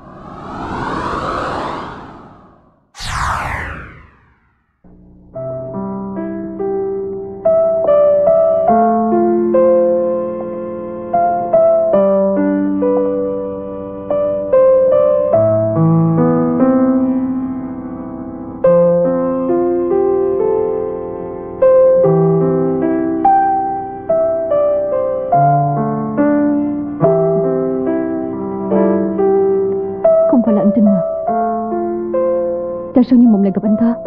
Tại sao như mộng lại gặp anh ta?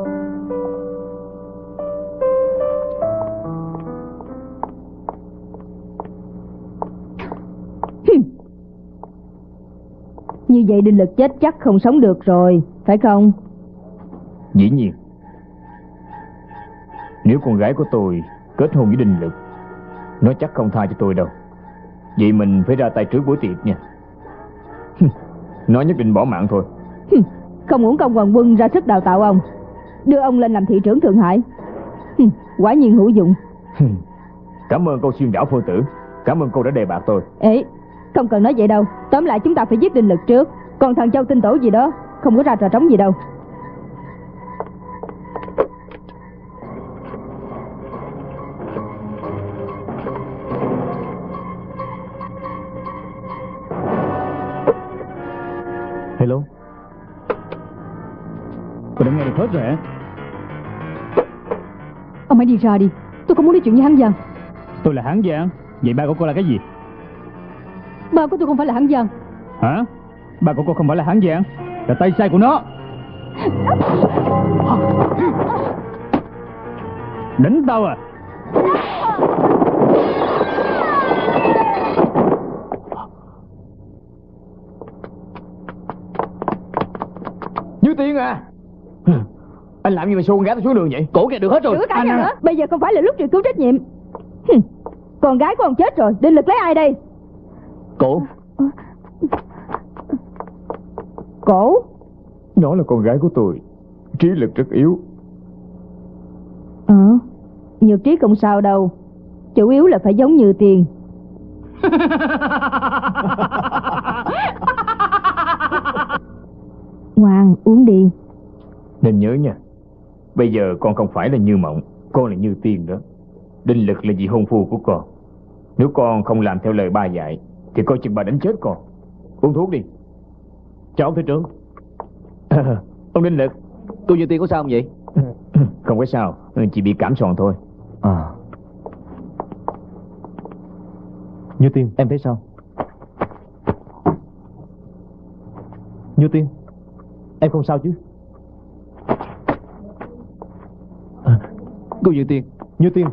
Như vậy Đinh Lực chết chắc không sống được rồi, phải không? Dĩ nhiên. Nếu con gái của tôi kết hôn với Đinh Lực, nó chắc không tha cho tôi đâu. Vậy mình phải ra tay trước buổi tiệc nha. Nó nhất định bỏ mạng thôi. Không uổng công hoàng quân ra sức đào tạo ông, đưa ông lên làm thị trưởng Thượng Hải. Quả nhiên hữu dụng. Cảm ơn cô xuyên đảo Phương Tử. Cảm ơn cô đã đề bạt tôi. Ê, không cần nói vậy đâu. Tóm lại chúng ta phải giết Đinh Lực trước. Còn thằng Châu Tinh Tổ gì đó không có ra trò trống gì đâu. Hello. Tôi đã nghe được hết rồi hả? Ông hãy đi ra đi. Tôi không muốn nói chuyện với hắn Giang. Tôi là Hán Giang. Vậy ba của cô là cái gì? Ba của tôi không phải là hắn Giang. Hả? Ba của cô không phải là Hán Giang, là tay sai của nó. Đánh tao à? Như Tiên à, anh làm gì mà xô con gái tôi xuống đường vậy? Cổ kìa, được hết rồi. Đừng có cãi nhau nữa. Bây giờ không phải là lúc truy cứu trách nhiệm. Con gái của ông chết rồi, Đinh Lực lấy ai đây? Cổ. Cổ. Nó là con gái của tôi, trí lực rất yếu. Nhược trí không sao đâu, chủ yếu là phải giống Như Tiền. Ngoan, uống đi. Nên nhớ nha, bây giờ con không phải là Như Mộng, con là Như Tiên đó. Đinh Lực là vị hôn phu của con. Nếu con không làm theo lời ba dạy thì coi chừng bà đánh chết con. Uống thuốc đi. Chào ông thị trưởng. Ông Đinh Lực. Cô Như Tiên có sao không vậy? Không có sao, chỉ bị cảm sòn thôi. Như Tiên, em thấy sao? Như Tiên, em không sao chứ? Cô Như Tiên. Như Tiên.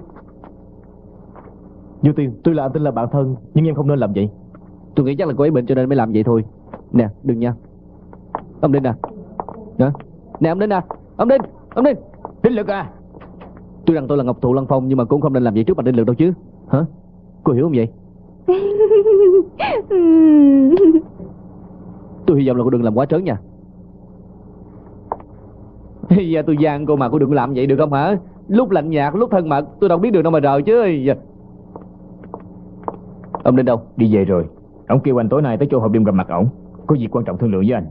Như Tiên, tuy là anh tin là bạn thân, nhưng em không nên làm vậy. Tôi nghĩ chắc là cô ấy bệnh cho nên mới làm vậy thôi. Nè, đừng nha. Ông Đinh à. Nè ông Đinh à. Ông Đinh. Đinh Lực à. Tuy rằng tôi là Ngọc Thụ Lăng Phong, nhưng mà cũng không nên làm vậy trước mặt Đinh Lực đâu chứ. Hả? Cô hiểu không vậy? Tôi hy vọng là cô đừng làm quá trớn nha. Dạ tôi gian cô mà cô đừng làm vậy được không hả? Lúc lạnh nhạt, lúc thân mật, tôi đâu biết đường đâu mà rời chứ. Ông Đinh đâu? Đi về rồi. Ông kêu anh tối nay tới chỗ họp đêm gặp mặt ổng. Có việc quan trọng thương lượng với anh.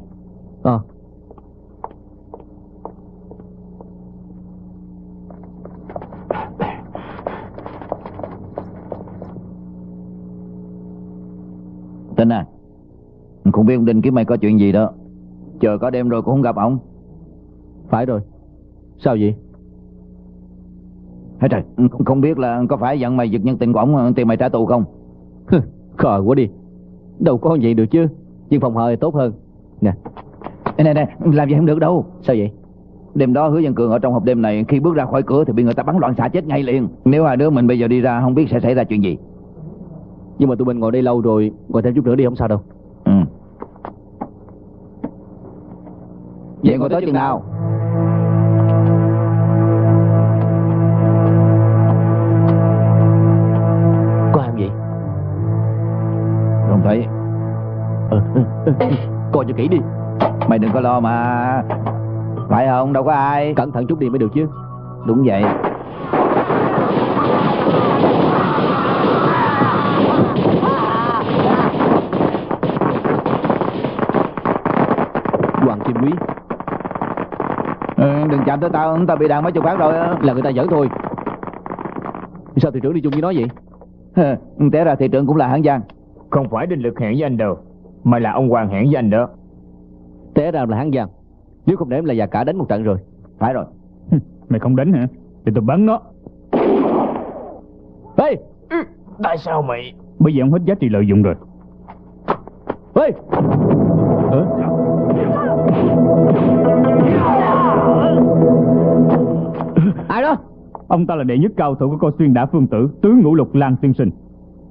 Tinh à, không biết ông Đinh kiếm mày có chuyện gì đó. Chờ có đêm rồi cũng không gặp ổng. Phải rồi. Sao vậy? Hết trời, không biết là có phải giận mày giật nhân tình của ổng tiền mày trả tù không? Khờ quá đi. Đâu có vậy được chứ. Nhưng phòng hờ thì tốt hơn. Nè. Nè, làm gì không được đâu. Sao vậy? Đêm đó Hứa Văn Cường ở trong hộp đêm này, khi bước ra khỏi cửa thì bị người ta bắn loạn xạ chết ngay liền. Nếu hai đứa mình bây giờ đi ra không biết sẽ xảy ra chuyện gì. Nhưng mà tụi mình ngồi đây lâu rồi, ngồi thêm chút nữa đi không sao đâu. Vậy ngồi tới chừng nào? Có ai vậy? Không thấy. Coi cho kỹ đi. Mày đừng có lo mà. Phải không? Đâu có ai. Cẩn thận chút đi mới được chứ. Đúng vậy. Hoàng Kim Quý. Đừng chạm tới tao, tao bị đạn mấy chục phát rồi. Là người ta giỡn thôi. Sao thị trưởng đi chung với nó vậy? Té ra thị trưởng cũng là Hán Giang. Không phải Đinh Lực hẹn với anh đâu, mà là ông Hoàng hẹn với anh đó. Té ra là Hán Giang. Nếu không để em là già cả đánh một trận rồi. Phải rồi. Mày không đánh hả? Thì tôi bắn nó. Ê! Tại sao mày? Bây giờ ông hết giá trị lợi dụng rồi. Ê! Ai đó? Ông ta là đệ nhất cao thủ của cô Xuyên Đả Phương Tử, tướng Ngũ Lục Lan tiên sinh.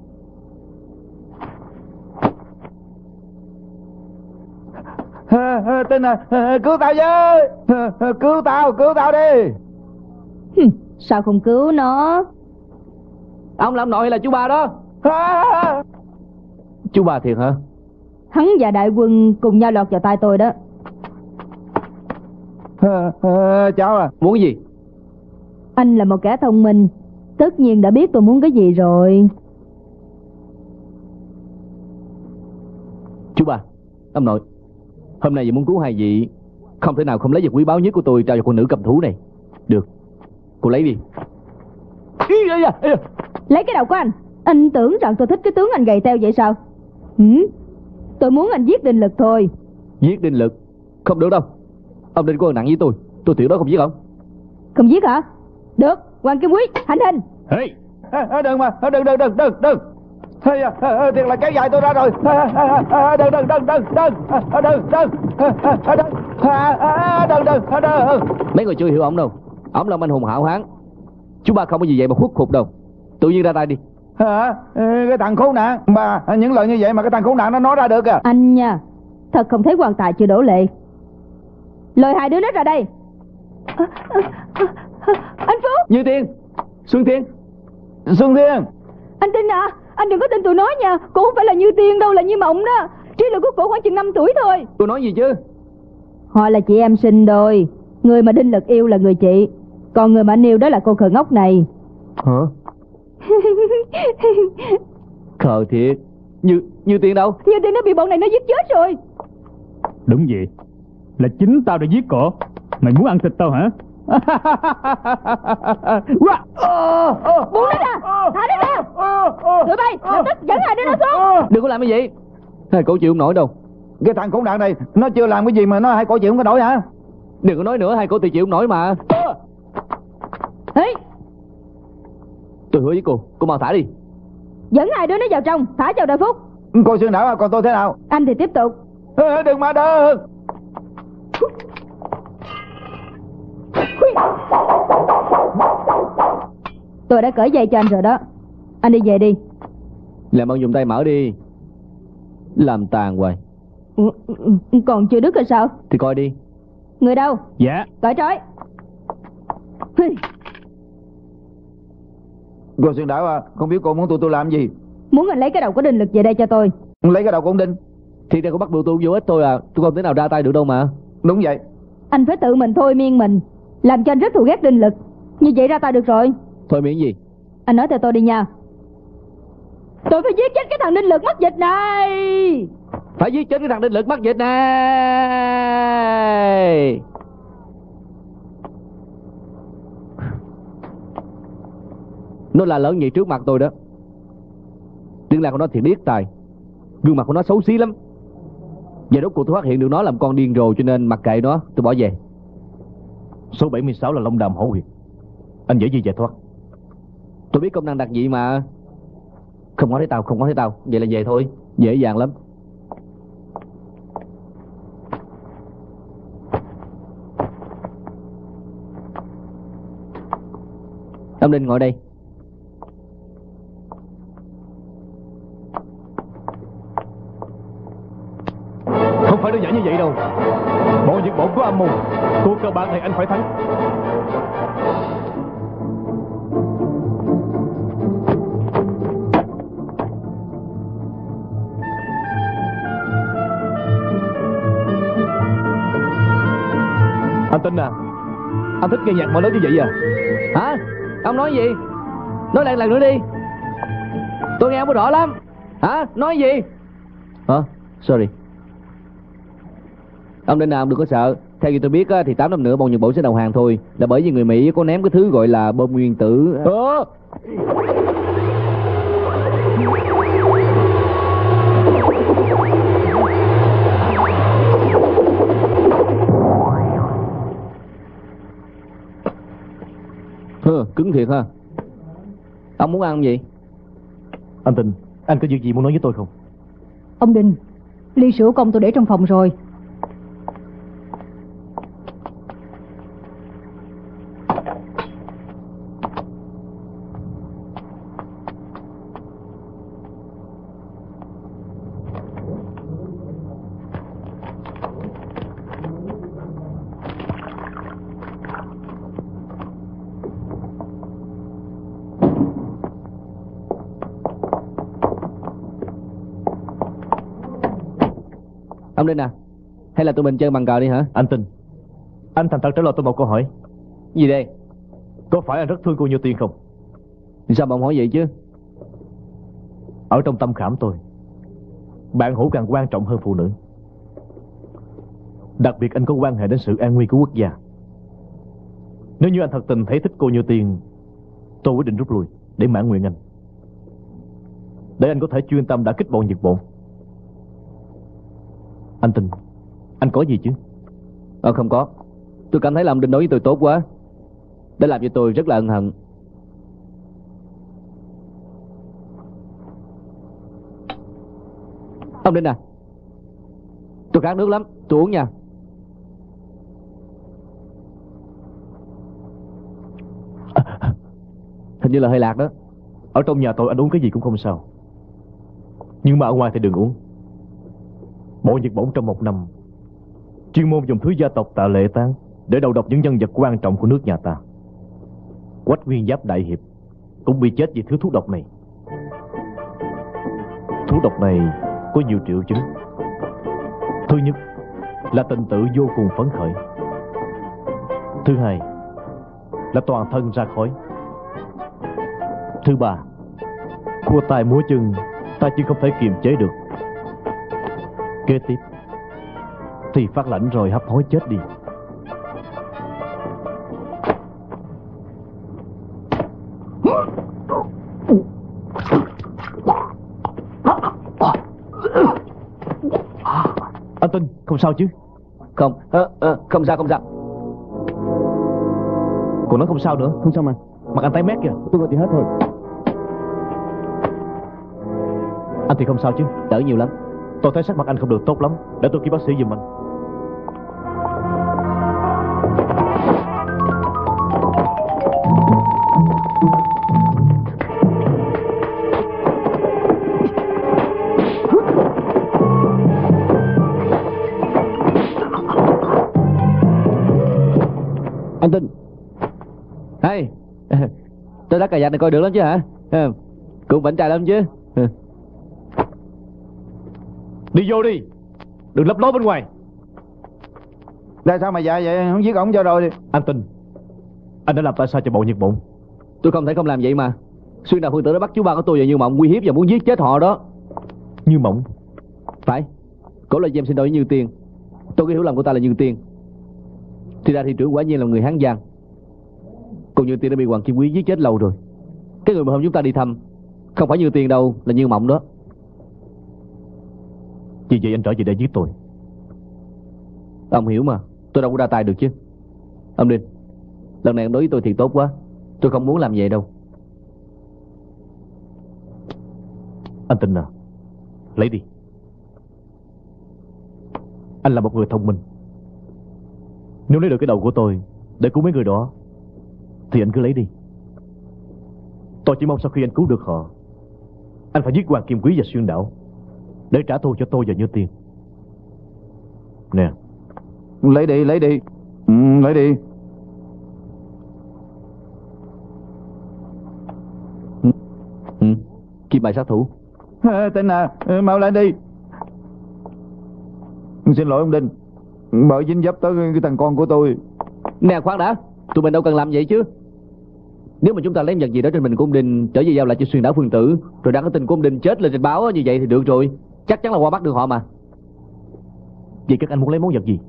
Tinh à, cứu tao với. Cứu tao đi. Sao không cứu nó? Ông là ông nội hay là chú ba đó? Chú ba thiệt hả? Hắn và đại quân cùng nhau lọt vào tay tôi đó. Cháu à. Muốn gì? Anh là một kẻ thông minh, tất nhiên đã biết tôi muốn cái gì rồi. Chú ba, ông nội, hôm nay vì muốn cứu hai vị, không thể nào không lấy vật quý báu nhất của tôi trao cho con nữ cầm thú này. Được, cô lấy đi. Lấy cái đầu của anh. Anh tưởng rằng tôi thích cái tướng anh gầy teo vậy sao? Tôi muốn anh giết Đinh Lực thôi. Giết Đinh Lực? Không được đâu. Ông Đinh có ơn nặng với tôi tuyệt đối không giết ông. Không giết hả? Được, Hoàng Kim Quý, hành hình. Hey. Đừng mà, đừng. Thiệt là kéo dài tôi ra rồi. Đừng. Mấy người chưa hiểu ông đâu. Ông là anh hùng hảo hán. Chú ba không có gì vậy mà khuất phục đâu. Tự nhiên ra tay đi. Cái thằng khốn nạn. Bà, những lời như vậy mà cái thằng khốn nạn nó nói ra được à? Anh nha, thật không thấy quan tài chưa đổ lệ. Lời hai đứa nó ra đây. Anh Phú. Như Tiên, Xuân Tiên. Anh tin à? Anh đừng có tin tụi nó nha. Cô không phải là Như Tiên đâu, là Như Mộng đó. Trí lực của cổ khoảng chừng 5 tuổi thôi. Tôi nói gì chứ? Họ là chị em sinh đôi. Người mà Đinh Lực yêu là người chị, còn người mà anh yêu đó là cô khờ ngốc này. Hả? Khờ thiệt. Như Tiên đâu? Như Tiên nó bị bọn này nó giết chết rồi. Đúng vậy, là chính tao đã giết cổ. Mày muốn ăn thịt tao hả? Buông nó ra, thả nó ra. Tụi bay lập tức dẫn hai đứa nó xuống. Đừng có làm cái gì. Hai cổ chịu không nổi đâu. Cái thằng khốn nạn này nó chưa làm cái gì mà nó hai cổ chịu không có nổi hả? Đừng có nói nữa, hai cổ thì chịu không nổi mà. Ê, tôi hứa với cô mau thả đi. dẫn hai đứa nó vào trong, thả vào Đại Phúc. Cô Xương Đảo, còn tôi thế nào? Anh thì tiếp tục. Đừng mà đừng. Tôi đã cởi dây cho anh rồi đó. Anh đi về đi. Làm ơn dùng tay mở đi. Làm tàn hoài. Còn chưa đứt rồi sao? Thì coi đi. Người đâu? Dạ. Cởi trói. Cô Xương Đảo à, không biết cô muốn tôi làm gì? Muốn anh lấy cái đầu của Đinh Lực về đây cho tôi. Lấy cái đầu của ông Đinh? Thì đây có bắt buộc tôi vô ích thôi à. Tôi không thể nào ra tay được đâu mà. Đúng vậy. Anh phải tự mình thôi miên mình, làm cho anh rất thù ghét Đinh Lực. Như vậy ra tay được rồi. Thôi miễn gì? Anh nói theo tôi đi nha. Tôi phải giết chết cái thằng Đinh Lực mất dịch này. Phải giết chết cái thằng Đinh Lực mất dịch này. Nó là lớn vậy trước mặt tôi đó. Tiếng la của nó thiệt điếc tai. Gương mặt của nó xấu xí lắm. Và rốt cuộc tôi phát hiện được nó làm con điên rồ, cho nên mặc kệ nó, tôi bỏ về. Số 76 là Long Đàm Hổ Huyệt. Anh dễ gì giải thoát. Tôi biết công năng đặc dị mà. Không có thấy tao. Vậy là về thôi. Dễ dàng lắm. Ông Đinh ngồi đây. Không phải đơn giản như vậy đâu. Bọn Nhật Bản có âm mưu. Cuộc cờ bạc này anh phải thắng. Anh tin à? Anh thích nghe nhạc mà nói như vậy à? Hả? Ông nói gì? Nói lại lần nữa đi. Tôi nghe không có rõ lắm. Hả? Nói gì? Hả? Sorry. Ông Đinh nào đừng có sợ. Theo như tôi biết á, thì 8 năm nữa bọn Nhật Bản sẽ đầu hàng thôi. Là bởi vì người Mỹ có ném cái thứ gọi là bom nguyên tử. Cứng thiệt ha. Ông muốn ăn gì? Anh Tình, anh có việc gì muốn nói với tôi không? Ông Đinh, ly sữa công tôi để trong phòng rồi. Ông Linh à, hay là tụi mình chơi bằng cờ đi hả? Anh Tinh, anh thành thật trả lời tôi một câu hỏi. Gì đây? Có phải anh rất thương cô Như Tiên không? Sao mà ông hỏi vậy chứ? Ở trong tâm khảm tôi, bạn hữu càng quan trọng hơn phụ nữ. Đặc biệt anh có quan hệ đến sự an nguy của quốc gia. Nếu như anh thật tình thấy thích cô Như Tiên, tôi quyết định rút lui để mãn nguyện anh, để anh có thể chuyên tâm đả kích bọn Nhật Bản. Anh Tinh, anh có gì chứ? Không có. Tôi cảm thấy là ông Đinh đối với tôi tốt quá, đã làm cho tôi rất là ân hận. Ông Đinh à, tôi khát nước lắm, tôi uống nha. Hình như là hơi lạc đó. Ở trong nhà tôi anh uống cái gì cũng không sao, nhưng mà ở ngoài thì đừng uống. Bộ Nhật Bổn trong một năm chuyên môn dùng thứ gia tộc Tạ Lệ Tán để đầu độc những nhân vật quan trọng của nước nhà ta. Quách Nguyên Giáp đại hiệp cũng bị chết vì thứ thuốc độc này. Thuốc độc này có nhiều triệu chứng. Thứ nhất là tình tự vô cùng phấn khởi. Thứ hai là toàn thân ra khói. Thứ ba, khua tay múa chân, tay chân không thể kiềm chế được. Kế tiếp thì phát lạnh rồi hấp hối chết đi. Anh Tinh, không sao chứ? Không, không sao, không sao. Còn nói không sao nữa? Không sao mà. Mặt anh tái mét kìa. Tôi gọi thì hết thôi. Anh thì không sao chứ? Đỡ nhiều lắm. Tôi thấy sắc mặt anh không được tốt lắm, để tôi kêu bác sĩ giùm anh. Anh Tinh. Hey, tôi đá cà vạt này coi được lắm chứ hả? Cũng bảnh trai lắm chứ. Đi vô đi, đừng lấp ló bên ngoài. Tại sao mà dạ vậy? Không giết ổng cho rồi đi. Anh Tinh, anh đã làm tại sao cho bộ Nhật Bổn? Tôi không thể không làm vậy mà. Xuyên Đào Phương Tử đã bắt chú ba của tôi và Như Mộng uy hiếp và muốn giết chết họ đó. Như Mộng? Phải. Cổ là James xin đổi với Như Tiên. Tôi cứ hiểu lầm của ta là Như Tiên. Thì ra thị trưởng quả nhiên là người Hán Giang. Còn Như Tiên đã bị Hoàng Kim Quý giết chết lâu rồi. Cái người mà hôm chúng ta đi thăm không phải Như Tiên đâu, là Như Mộng đó. Vì vậy anh trở về để giết tôi? Ông hiểu mà, tôi đâu có ra tay được chứ. Ông Đinh, lần này ông đối với tôi thì tốt quá. Tôi không muốn làm vậy đâu. Anh Tinh à, lấy đi. Anh là một người thông minh. Nếu lấy được cái đầu của tôi để cứu mấy người đó thì anh cứ lấy đi. Tôi chỉ mong sau khi anh cứu được họ, anh phải giết Hoàng Kim Quý và Xuyên Đảo để trả thù cho tôi và Như Tiên. Nè, lấy đi, lấy đi. Lấy đi. Kim bài sát thủ. Tinh à, mau lên đi. Xin lỗi ông Đinh, bởi dính dấp tới cái thằng con của tôi. Nè khoan đã, tụi mình đâu cần làm vậy chứ. Nếu mà chúng ta lấy vật gì đó trên mình của ông Đinh trở về giao lại cho Xuyên Đảo Phương Tử, rồi đăng cái tin của ông Đinh chết lên trên báo như vậy thì được rồi. Chắc chắn là qua bắt được họ mà. Vậy các anh muốn lấy món vật gì?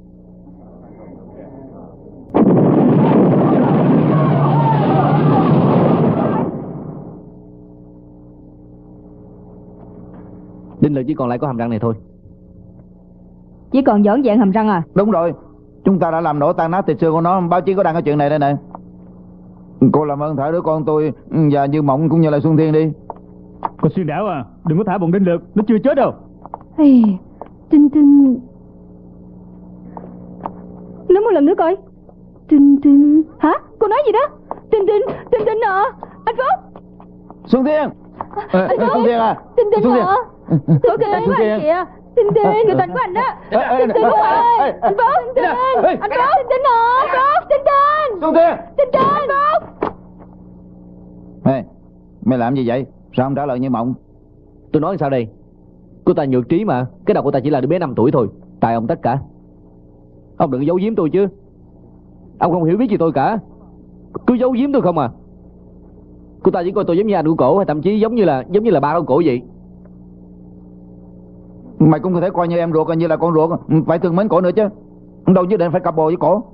Đinh lực chỉ còn lại có hàm răng này thôi. Chỉ còn dọn dẹn hàm răng à? Đúng rồi, chúng ta đã làm nổ tan nát thịt xương của nó. Báo chí có đăng cái chuyện này đây này. Cô làm ơn thả đứa con tôi và Như Mộng cũng như là Xuân Thiên đi. Con Xuyên Đảo à, đừng có thả bọn Đinh Lực, nó chưa chết đâu. Ê, Tinh Tinh. Nói một lần nữa coi. Tinh Tinh. Hả? Cô nói gì đó? Tinh Tinh, Tinh Tinh à? Anh Phúc. Xuân Thiên. Anh Phúc. Xuân Thiên à? Tinh Tinh hả? Tôi kêu Xuân của Thiên. anh kìa. Tinh Tinh, người tình của anh đó. Tinh Tinh ơi. Anh Phúc, Tinh Tinh. Anh Phúc, Tinh Tinh hả? Anh Phúc, Tinh Tinh. Xuân Thiên. Tinh Tinh. Anh Phúc. Ê, mày làm gì vậy? Sao không trả lời Như Mộng? Tôi nói sao đây? Cô ta nhược trí mà. Cái đầu cô ta chỉ là đứa bé 5 tuổi thôi. Tại ông tất cả. Ông đừng giấu giếm tôi chứ. Ông không hiểu biết gì tôi cả. Cứ giấu giếm tôi không à. Cô ta chỉ coi tôi giống như anh của cổ, hay thậm chí giống như là ba của cổ vậy. Mày cũng có thể coi như em ruột, coi như là con ruột. Phải thương mến cổ nữa chứ. Đâu nhất định phải cặp bồ với cổ.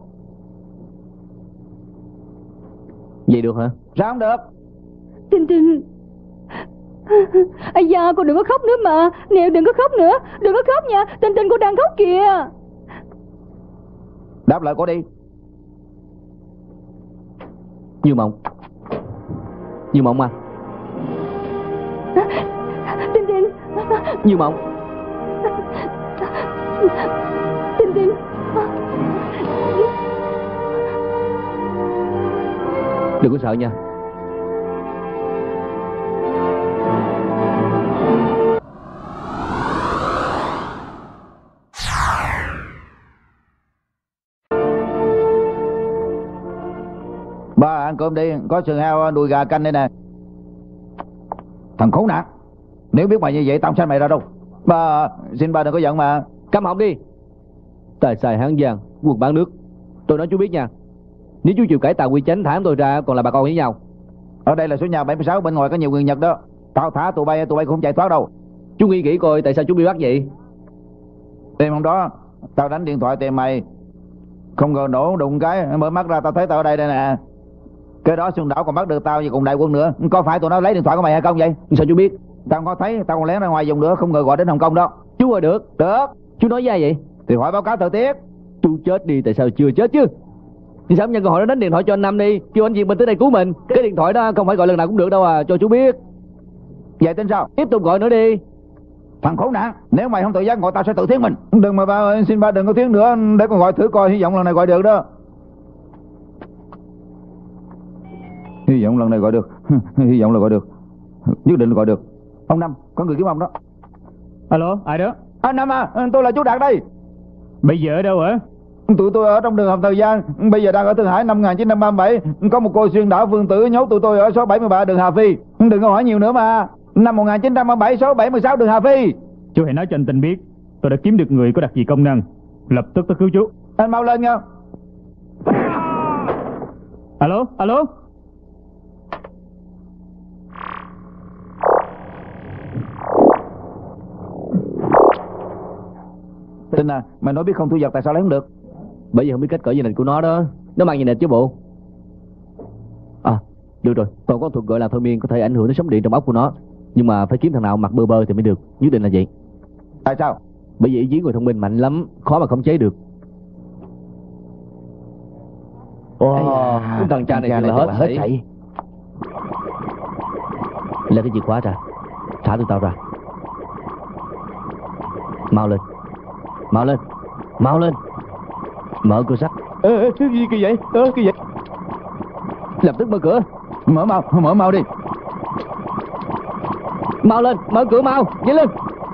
Vậy được hả? Sao không được? Tinh Tinh. Ây da, cô đừng có khóc nữa mà. Nè, đừng có khóc nữa. Đừng có khóc nha. Tinh Tinh, cô đang khóc kìa. Đáp lại cô đi. Như mộng. Như mộng mà. Tinh Tinh. Như mộng. Tinh Tinh. Đừng có sợ nha. Ba ăn cơm đi, có sườn heo đùi gà canh đây nè. Thằng khốn nạn, nếu biết mày như vậy tao không sanh mày ra đâu. Ba, xin ba đừng có giận mà. Câm họng đi. Tài xài hán giang, quần bán nước. Tôi nói chú biết nha. Nếu chú chịu cải tạo quy chánh thả tôi ra, còn là bà con với nhau. Ở đây là số nhà 76, bên ngoài có nhiều người Nhật đó. Tao thả tụi bay cũng không chạy thoát đâu. Chú nghĩ kỹ coi tại sao chú bị bắt vậy. Đêm hôm đó tao đánh điện thoại tìm mày, không ngờ nổ đụng cái mở mắt ra tao thấy tao ở đây đây nè. Cái đó Xuân Đảo còn bắt được tao và cùng đại quân nữa. Có phải tụi nó lấy điện thoại của mày hay không vậy? Sao chú biết? Tao không có thấy, tao còn lén ra ngoài dùng nữa, không ngờ gọi đến Hồng Kông đó. Chú ơi được. Được. Chú nói ra vậy? Thì hỏi báo cáo thời tiết. Chú chết đi, tại sao chưa chết chứ? Thì sao nhân cơ hội đó đánh điện thoại cho anh Năm đi, kêu anh Diệp mình tới đây cứu mình. Cái điện thoại đó không phải gọi lần nào cũng được đâu à, cho chú biết. Vậy tính sao? Tiếp tục gọi nữa đi. Thằng khốn nạn, nếu mày không tự giác gọi tao sẽ tự thiến mình. Đừng mà ba ơi, xin ba đừng có thiến nữa, để con gọi thử coi, hy vọng lần này gọi được đó. Hy vọng lần này gọi được. Hy vọng là gọi được. Nhất định là gọi được. Ông Năm, có người kiếm ông đó. Alo, ai đó? Anh Năm à, tôi là chú Đạt đây. Bây giờ ở đâu hả? Tụi tôi ở trong đường Hầm Thời Gian, bây giờ đang ở Thượng Hải năm 1937. Có một cô xuyên đảo Phương Tử nhốt tụi tôi ở số 73 đường Hà Phi. Đừng có hỏi nhiều nữa mà. Năm 1937 số 76 đường Hà Phi. Chú hãy nói cho anh Tinh biết, tôi đã kiếm được người có đặc gì công năng. Lập tức tới cứu chú. Anh mau lên nha. Alo, alo. Tinh à, mày nói biết không thu vật tại sao lấy không được? Bởi vì không biết cách cởi dây nịt của nó đó. Nó mang dây nịt chứ bộ. À, được rồi. Còn có thuật gọi là thôi miên có thể ảnh hưởng đến sóng điện trong óc của nó. Nhưng mà phải kiếm thằng nào mặt bơ bơ thì mới được. Nhất định là vậy. Tại sao? Bởi vì ý chí người thông minh mạnh lắm, khó mà khống chế được. Thằng cha này là hết sảy. Lấy cái chìa khóa ra, thả tụi tao ra. Mau lên. Mau lên. Mau lên. Mở cửa sắt. Cái gì kỳ vậy? Kỳ vậy? Lập tức mở cửa. Mở mau đi. Mau lên, mở cửa mau, nhanh lên.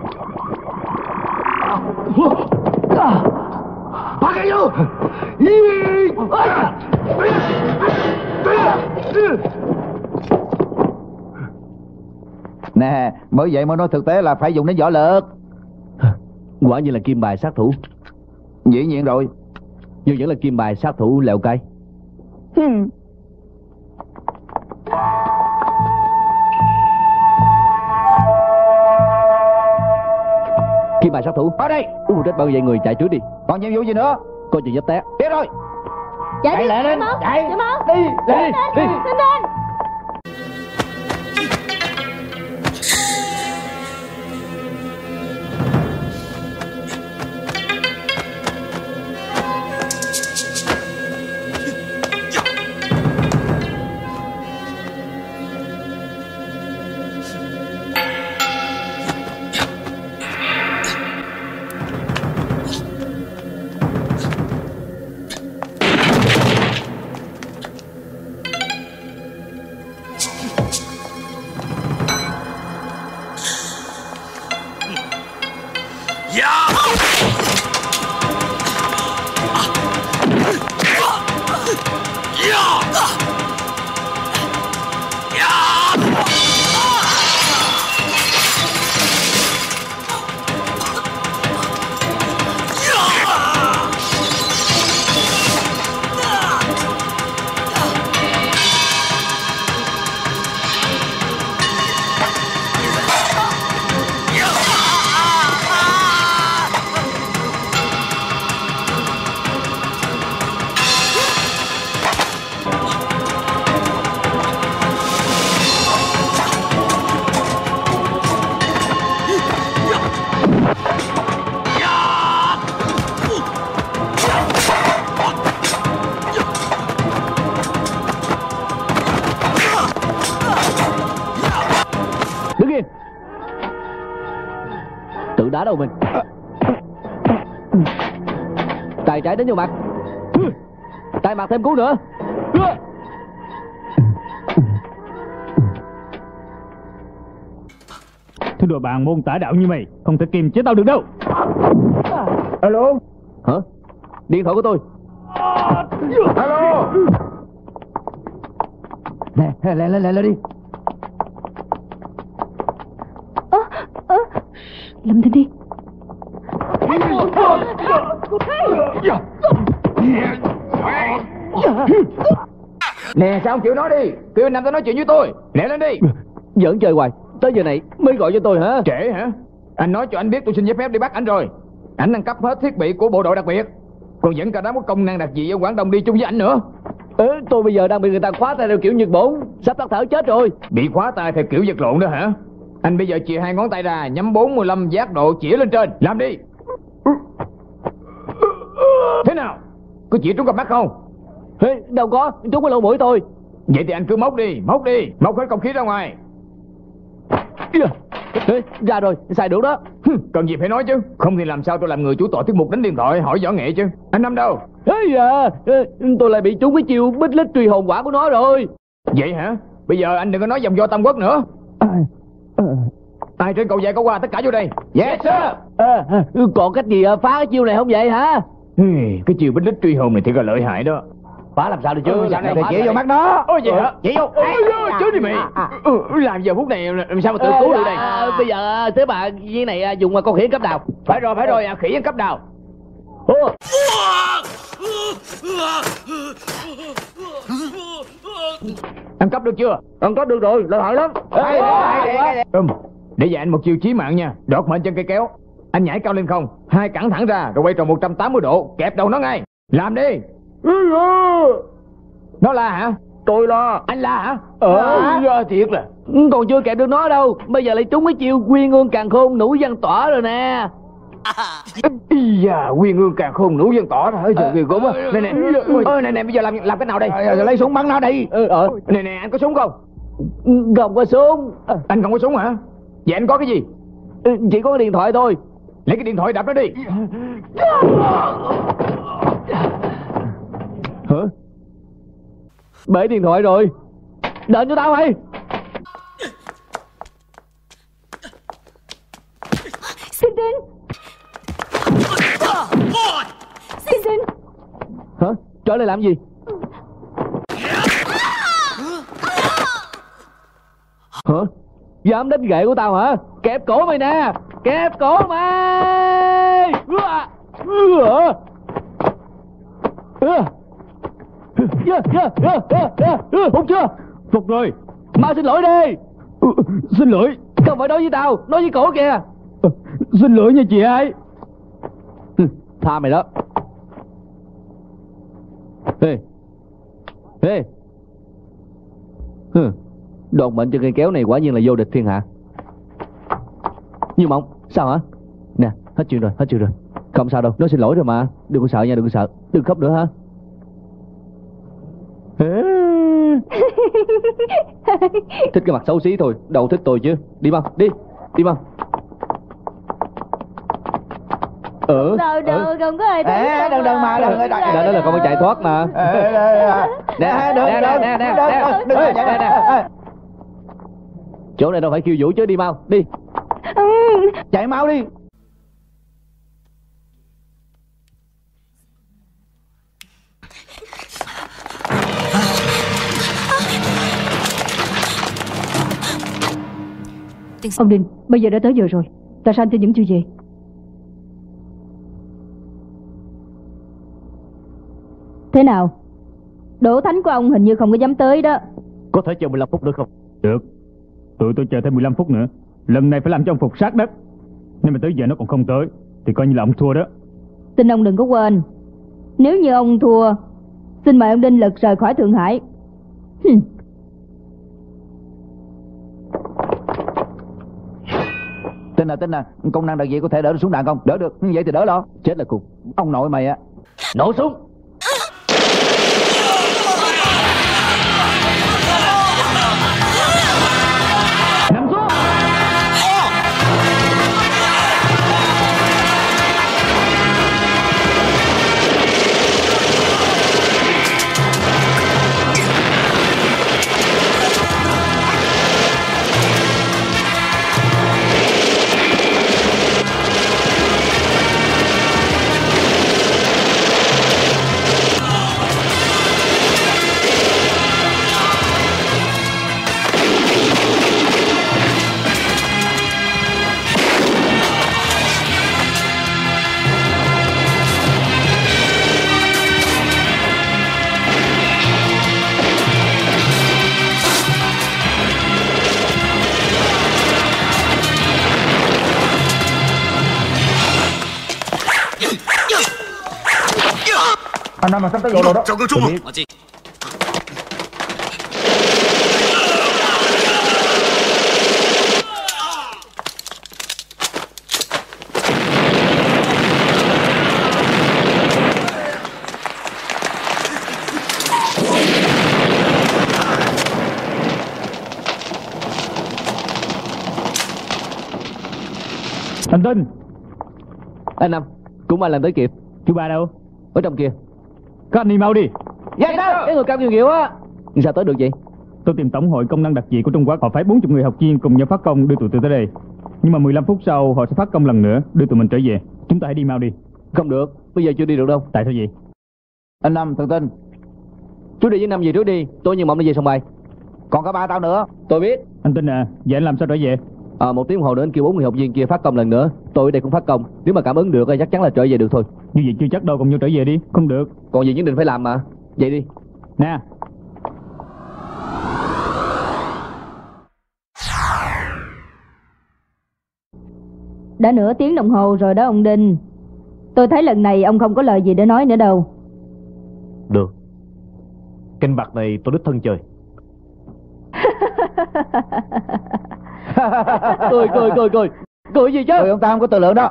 Nè, bởi vậy mới nói thực tế là phải dùng đến võ lực. Quả như là kim bài sát thủ. Dĩ nhiên rồi. Nhưng vẫn là kim bài sát thủ lẹo cay. Kim bài sát thủ Ở đây. Rất bao vậy người chạy trước đi. Còn nhiệm vụ gì nữa? Coi chừng dấp té. Biết rồi. Chạy lại lên. Chạy mau. Đi. Lên. Đá đầu mình. Tay trái đến vô mặt. Tay mặt thêm cú nữa. Thứ đồ bàn môn tả đạo như mày không thể kiềm chế tao được đâu. Alo. Hả? Điện thoại của tôi. Alo. Nè, lên đi. Lâm Thịnh đi. Nè, sao không chịu nói đi? Kêu anh Năm tới nói chuyện với tôi. Lẹ lên đi. Giỡn chơi hoài. Tới giờ này mới gọi cho tôi hả? Trễ hả? Anh nói cho anh biết tôi xin giấy phép đi bắt anh rồi. Anh nâng cấp hết thiết bị của bộ đội đặc biệt, còn dẫn cả đám có công năng đặc dị ở Quảng Đông đi chung với anh nữa. Tôi bây giờ đang bị người ta khóa tay theo kiểu Nhật Bổn, sắp tắt thở chết rồi. Bị khóa tay theo kiểu vật lộn đó hả? Anh bây giờ chìa hai ngón tay ra, nhắm 45 giác độ chĩa lên trên. Làm đi. Thế nào? Có chĩa trúng cặp mắt không? Đâu có, trúng cái lỗ mũi tôi. Vậy thì anh cứ móc đi. Móc hết không khí ra ngoài. Ra rồi, xài được đó. Cần gì phải nói chứ. Không thì làm sao tôi làm người chủ tội tiết mục đánh điện thoại hỏi võ nghệ chứ. Anh Năm đâu? Tôi lại bị trúng cái chiêu bích lít truy hồn quả của nó rồi. Vậy hả? Bây giờ anh đừng có nói vòng vo Tam Quốc nữa. Ai trên cầu dài có qua tất cả vô đây. Yes sir. Còn cách gì phá cái chiêu này không vậy hả? Cái chiêu bích lít truy hồn này thì là lợi hại đó. Phá làm sao được chứ? Thì chỉ vô mắt nó. Ôi vậy hả? Chỉ vô. Chứ đi mày. Làm giờ phút này làm sao mà tự cứu được đây? Bây giờ thế bà viên này dùng con khỉ cấp đào. Phải rồi, khỉ cấp đào. Ăn cắp được chưa? Ăn cắp được rồi, lợi hại lắm. Để dạy anh một chiêu chí mạng nha. Đọt mệnh chân cây kéo. Anh nhảy cao lên không, hai cẳng thẳng ra rồi quay tròn 180 độ, kẹp đầu nó ngay. Làm đi. Nó la hả? Tôi la. Anh la hả? Thiệt là. Còn chưa kẹp được nó đâu. Bây giờ lại trúng cái chiêu Quy Ngương Càn Khôn Nũ Văn Tỏa rồi nè. Quy Ngương Càn Khôn Nũ Văn Tỏa rồi. Ghê gớm á. Nè, bây giờ làm cái nào đây? Lấy súng bắn nó đi. Nè, anh có súng không? Không có súng. Anh không có súng hả? Vậy anh có cái gì? Chỉ có cái điện thoại thôi. Lấy cái điện thoại đập nó đi. Hả? Bể điện thoại rồi. Đền cho tao mày. Xin tin. Xin tin. Hả? Trở lại làm gì? Hả? Dám đánh ghệ của tao hả? Kẹp cổ mày nè. Kẹp cổ mày. Phục chưa? Phục rồi. Mau xin lỗi đi. Xin lỗi. Không phải nói với tao, nói với cổ kìa. Xin lỗi nha chị ai. Tha mày đó. Ê. Đòn mệnh trên cây kéo này quả nhiên là vô địch thiên hạ. Như Mộng, sao hả? Nè, hết chuyện rồi. Không sao đâu, nói xin lỗi rồi mà. Đừng có sợ nha, đừng có sợ. Đừng khóc nữa hả? Thích cái mặt xấu xí thôi, đâu thích tôi chứ. Đi mau, đi mau. Đâu, không có ai thấy. Đừng mà, đừng người ta. Đó là con phải chạy thoát mà. Nè. Chỗ này đâu phải khiêu vũ chứ, đi mau, đi. Chạy mau đi. Ông Đinh, bây giờ đã tới giờ rồi. Tại sao anh tin vẫn chưa về? Thế nào? Đỗ Thánh của ông hình như không có dám tới đó. Có thể chờ 15 phút nữa không? Được. Tụi tôi chờ thêm 15 phút nữa. Lần này phải làm cho ông phục sát đất. Nếu mà tới giờ nó còn không tới thì coi như là ông thua đó. Xin ông đừng có quên, nếu như ông thua, xin mời ông Đinh Lực rời khỏi Thượng Hải. Tin nè, công năng đặc dị có thể đỡ được súng đạn không? Đỡ được, vậy thì đỡ lo. Chết là cùng. Ông nội mày á. Nổ súng. Nằm xuống. Anh Năm mà sắp tới lộ rồi đó. 找个周末。我记。 Anh Tinh. Anh Năm, cũng may làm tới kịp. Chú Ba đâu? Ở trong kia. Các anh đi mau đi. Dạ sao? Cái người cao kiều kiều á. Sao tới được vậy? Tôi tìm tổng hội công năng đặc dị của Trung Quốc. Họ phải 40 người học viên cùng nhau phát công đưa tụi tôi tới đây. Nhưng mà 15 phút sau họ sẽ phát công lần nữa đưa tụi mình trở về. Chúng ta hãy đi mau đi. Không được, bây giờ chưa đi được đâu. Tại sao vậy? Anh Năm, thằng Tinh, Chú đi với Năm về trước đi. Tôi như mộng đi về sân bay. còn có ba tao nữa. Tôi biết. Anh Tinh à, vậy anh làm sao trở về? 1 tiếng đồng hồ nữa anh kêu 4 người học viên kia phát công lần nữa. Tôi ở đây cũng phát công. Nếu mà cảm ứng được thì chắc chắn là trở về được thôi. Như vậy chưa chắc đâu, cùng nhau trở về đi. Không được. Còn gì nhất định phải làm mà. Vậy đi. Nè. Đã nửa tiếng đồng hồ rồi đó ông Đinh. Tôi thấy lần này ông không có lời gì để nói nữa đâu. Được. Canh bạc này tôi đích thân chơi. Cười gì chứ? Cười ông ta không có tự lượng đó.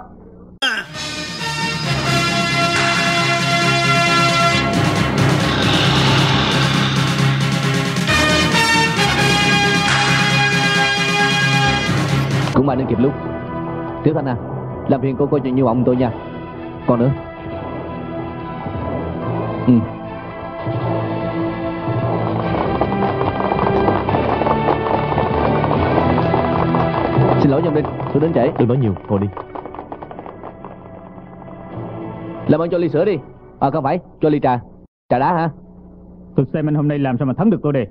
Cũng may đến kịp lúc. Tiểu Thanh à, làm phiền cô coi chuyện như ông tôi nha. Còn nữa. Xin lỗi Nhâm Đinh, tôi đến trễ. Đừng nói nhiều, ngồi đi. Làm ơn cho ly sữa đi. Không phải, cho ly trà. Trà đá hả? Tôi xem anh hôm nay làm sao mà thắng được tôi đây.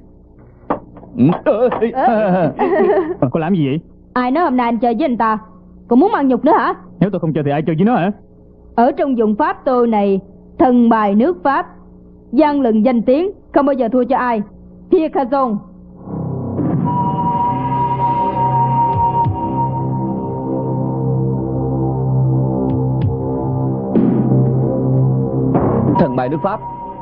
Có làm gì vậy? Ai nói hôm nay anh chơi với anh ta? Còn muốn ăn nhục nữa hả? Nếu tôi không chơi thì ai chơi với nó hả? Ở trong vùng Pháp tôi này, thần bài nước Pháp, gian lừng danh tiếng, không bao giờ thua cho ai. Pierre Cazon. Thần bài nước Pháp.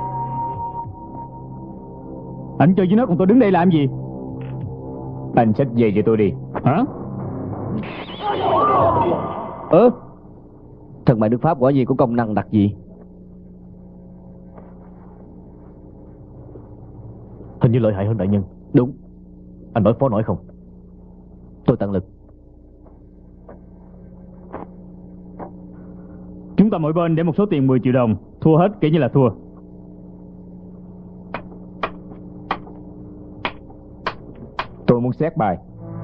Anh chơi với nó còn tôi đứng đây làm gì? Anh xách về cho tôi đi. Hả? Thần bài nước Pháp quả nhiên có công năng đặc dị. Hình như lợi hại hơn đại nhân. Đúng. Anh đối phó nổi không? Tôi tận lực. Chúng ta mỗi bên để một số tiền 10 triệu đồng. Thua hết kể như là thua. Tôi muốn xét bài.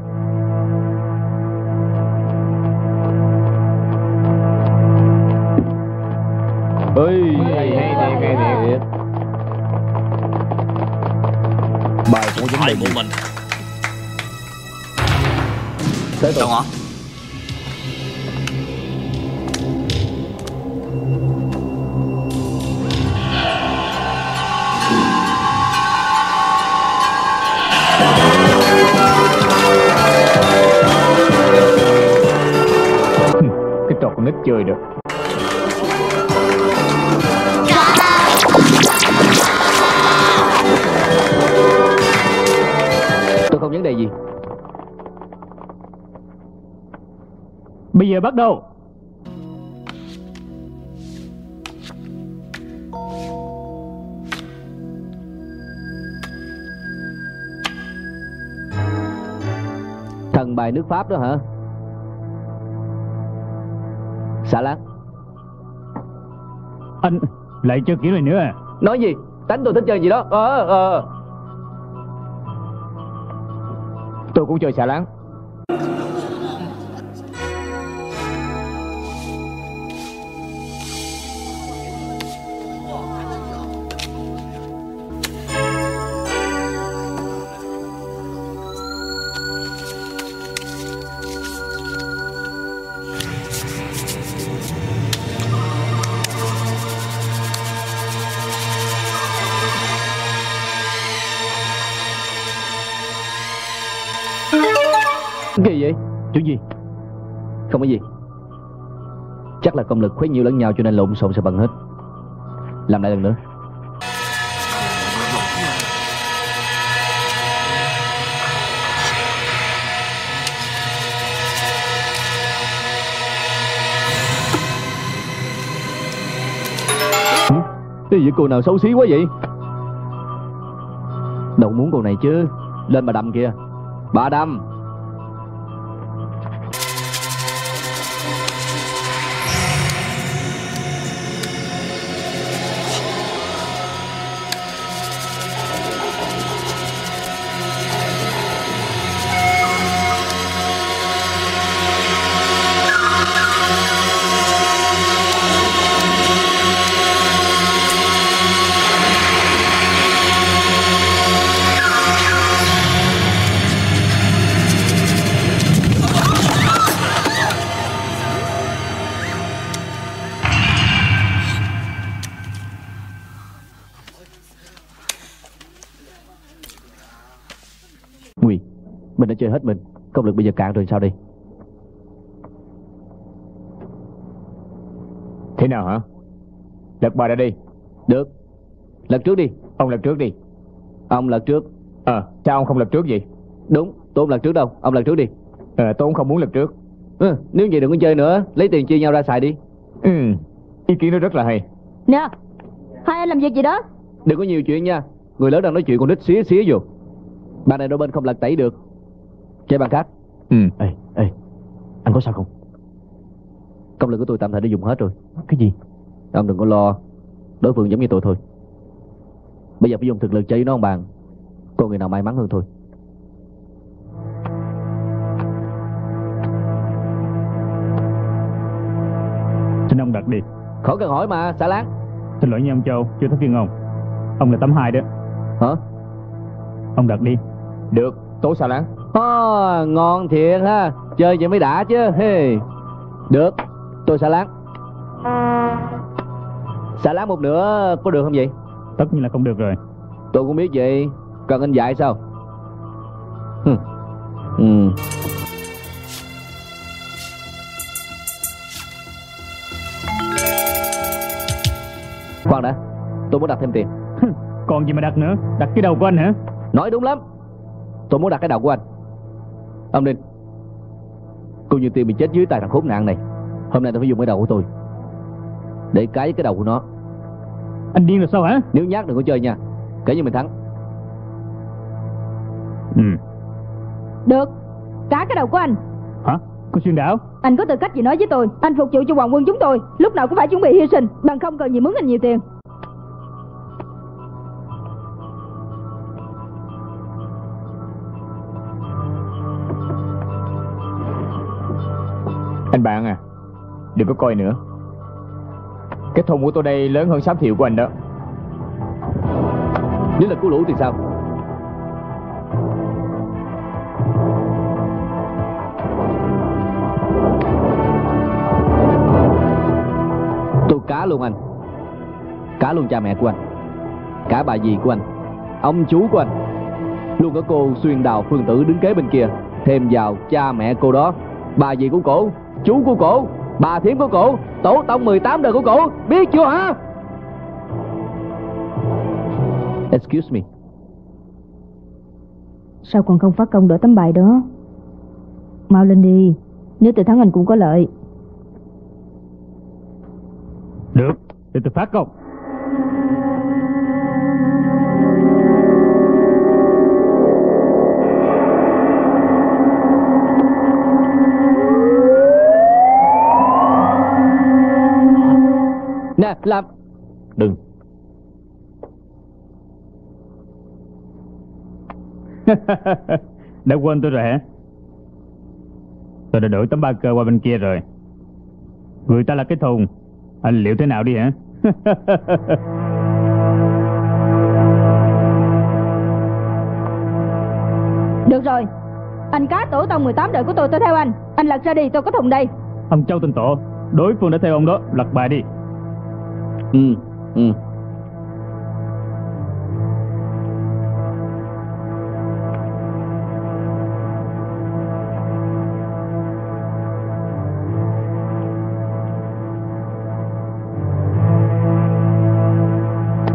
Hay thiệt. Bài cũng có vấn đề gì? Tới tôi. Đồng hả? Cái trò con nít chơi được. Tôi không vấn đề gì. Bây giờ bắt đầu. Thần bài nước Pháp đó hả? Xà láng. Anh lại chơi kiểu này nữa à? Nói gì? Tánh tôi thích chơi gì đó. Tôi cũng chơi xà láng. Kỳ vậy? Chuyện gì? Không có gì. Chắc là công lực khuấy nhiêu lẫn nhau cho nên lộn xộn sẽ bằng hết. Làm lại lần nữa. Cái gì cô nào xấu xí quá vậy? Đâu muốn cô này chứ. Lên bà đâm kìa. Bà đâm. Nguy, mình đã chơi hết mình. Công lực bây giờ cạn rồi sao đi? Thế nào hả? Lật bài ra đi. Được. Lật trước đi. Ông lật trước đi. Ông lật trước. Sao ông không lật trước vậy? Đúng, tôi không lật trước đâu. Ông lật trước đi. Tôi cũng không muốn lật trước. Nếu vậy đừng có chơi nữa. Lấy tiền chia nhau ra xài đi. Ý kiến đó rất là hay. Nè, hai anh làm việc gì đó? Đừng có nhiều chuyện nha. Người lớn đang nói chuyện còn nít xía xía vô. Bàn này đôi bên không lật tẩy được. Chơi bàn khác. Ê, anh có sao không? Công lực của tôi tạm thời đã dùng hết rồi. Cái gì? Ông đừng có lo. Đối phương giống như tôi thôi. Bây giờ phải dùng thực lực chơi với nó ông bàn. Có người nào may mắn hơn thôi. Xin ông đặt đi. Khỏi cần hỏi mà, xả láng. Xin lỗi nha ông Châu, chưa thấy phiên ông. Ông là 82 đó. Hả? Ông đặt đi. Được, tố xà láng. Ngon thiệt ha. Chơi vậy mới đã chứ. Hey. Được, tôi xả láng. Xả láng một nửa có được không vậy? Tất nhiên là không được rồi. Tôi cũng biết vậy. Cần anh dạy sao? Khoan đã, tôi muốn đặt thêm tiền. Còn gì mà đặt nữa? Đặt cái đầu của anh hả? Nói đúng lắm. Tôi muốn đặt cái đầu của anh. Ông Ninh, cô Như Tiên bị chết dưới tay thằng khốn nạn này. Hôm nay tôi phải dùng cái đầu của tôi để cái với cái đầu của nó. Anh điên rồi sao hả? Nếu nhát đừng có chơi nha. Kể như mình thắng. Được, cả cái đầu của anh. Hả? Cô Xuyên Đảo? Anh có tư cách gì nói với tôi? Anh phục vụ cho hoàng quân chúng tôi, lúc nào cũng phải chuẩn bị hy sinh, bằng không cần gì mướn anh nhiều tiền. Anh bạn à, đừng có coi nữa. Cái thùng của tôi đây lớn hơn 6 triệu của anh đó. Nếu là cứu lũ thì sao? Tôi cá luôn anh. Cá luôn cha mẹ của anh. Cả bà dì của anh. Ông chú của anh. Luôn cả cô Xuyên Đào Phương Tử đứng kế bên kia. Thêm vào cha mẹ cô đó, bà dì của cổ, chú của cổ, bà thím của cổ, tổ tông 18 đời của cổ. Biết chưa hả? Excuse me. Sao còn không phát công đổi tấm bài đó? Mau lên đi. Nếu tôi thắng anh cũng có lợi. Được, để tôi phát công. Nè, làm. Đừng. Đã quên tôi rồi hả? Tôi đã đổi tấm ba cơ qua bên kia rồi. Người ta là cái thùng. Anh liệu thế nào đi hả? Được rồi, anh cá tổ tông 18 đời của tôi theo anh. Anh lật ra đi, tôi có thùng đây. Ông Châu tên Tổ, đối phương đã theo ông đó, lật bài đi.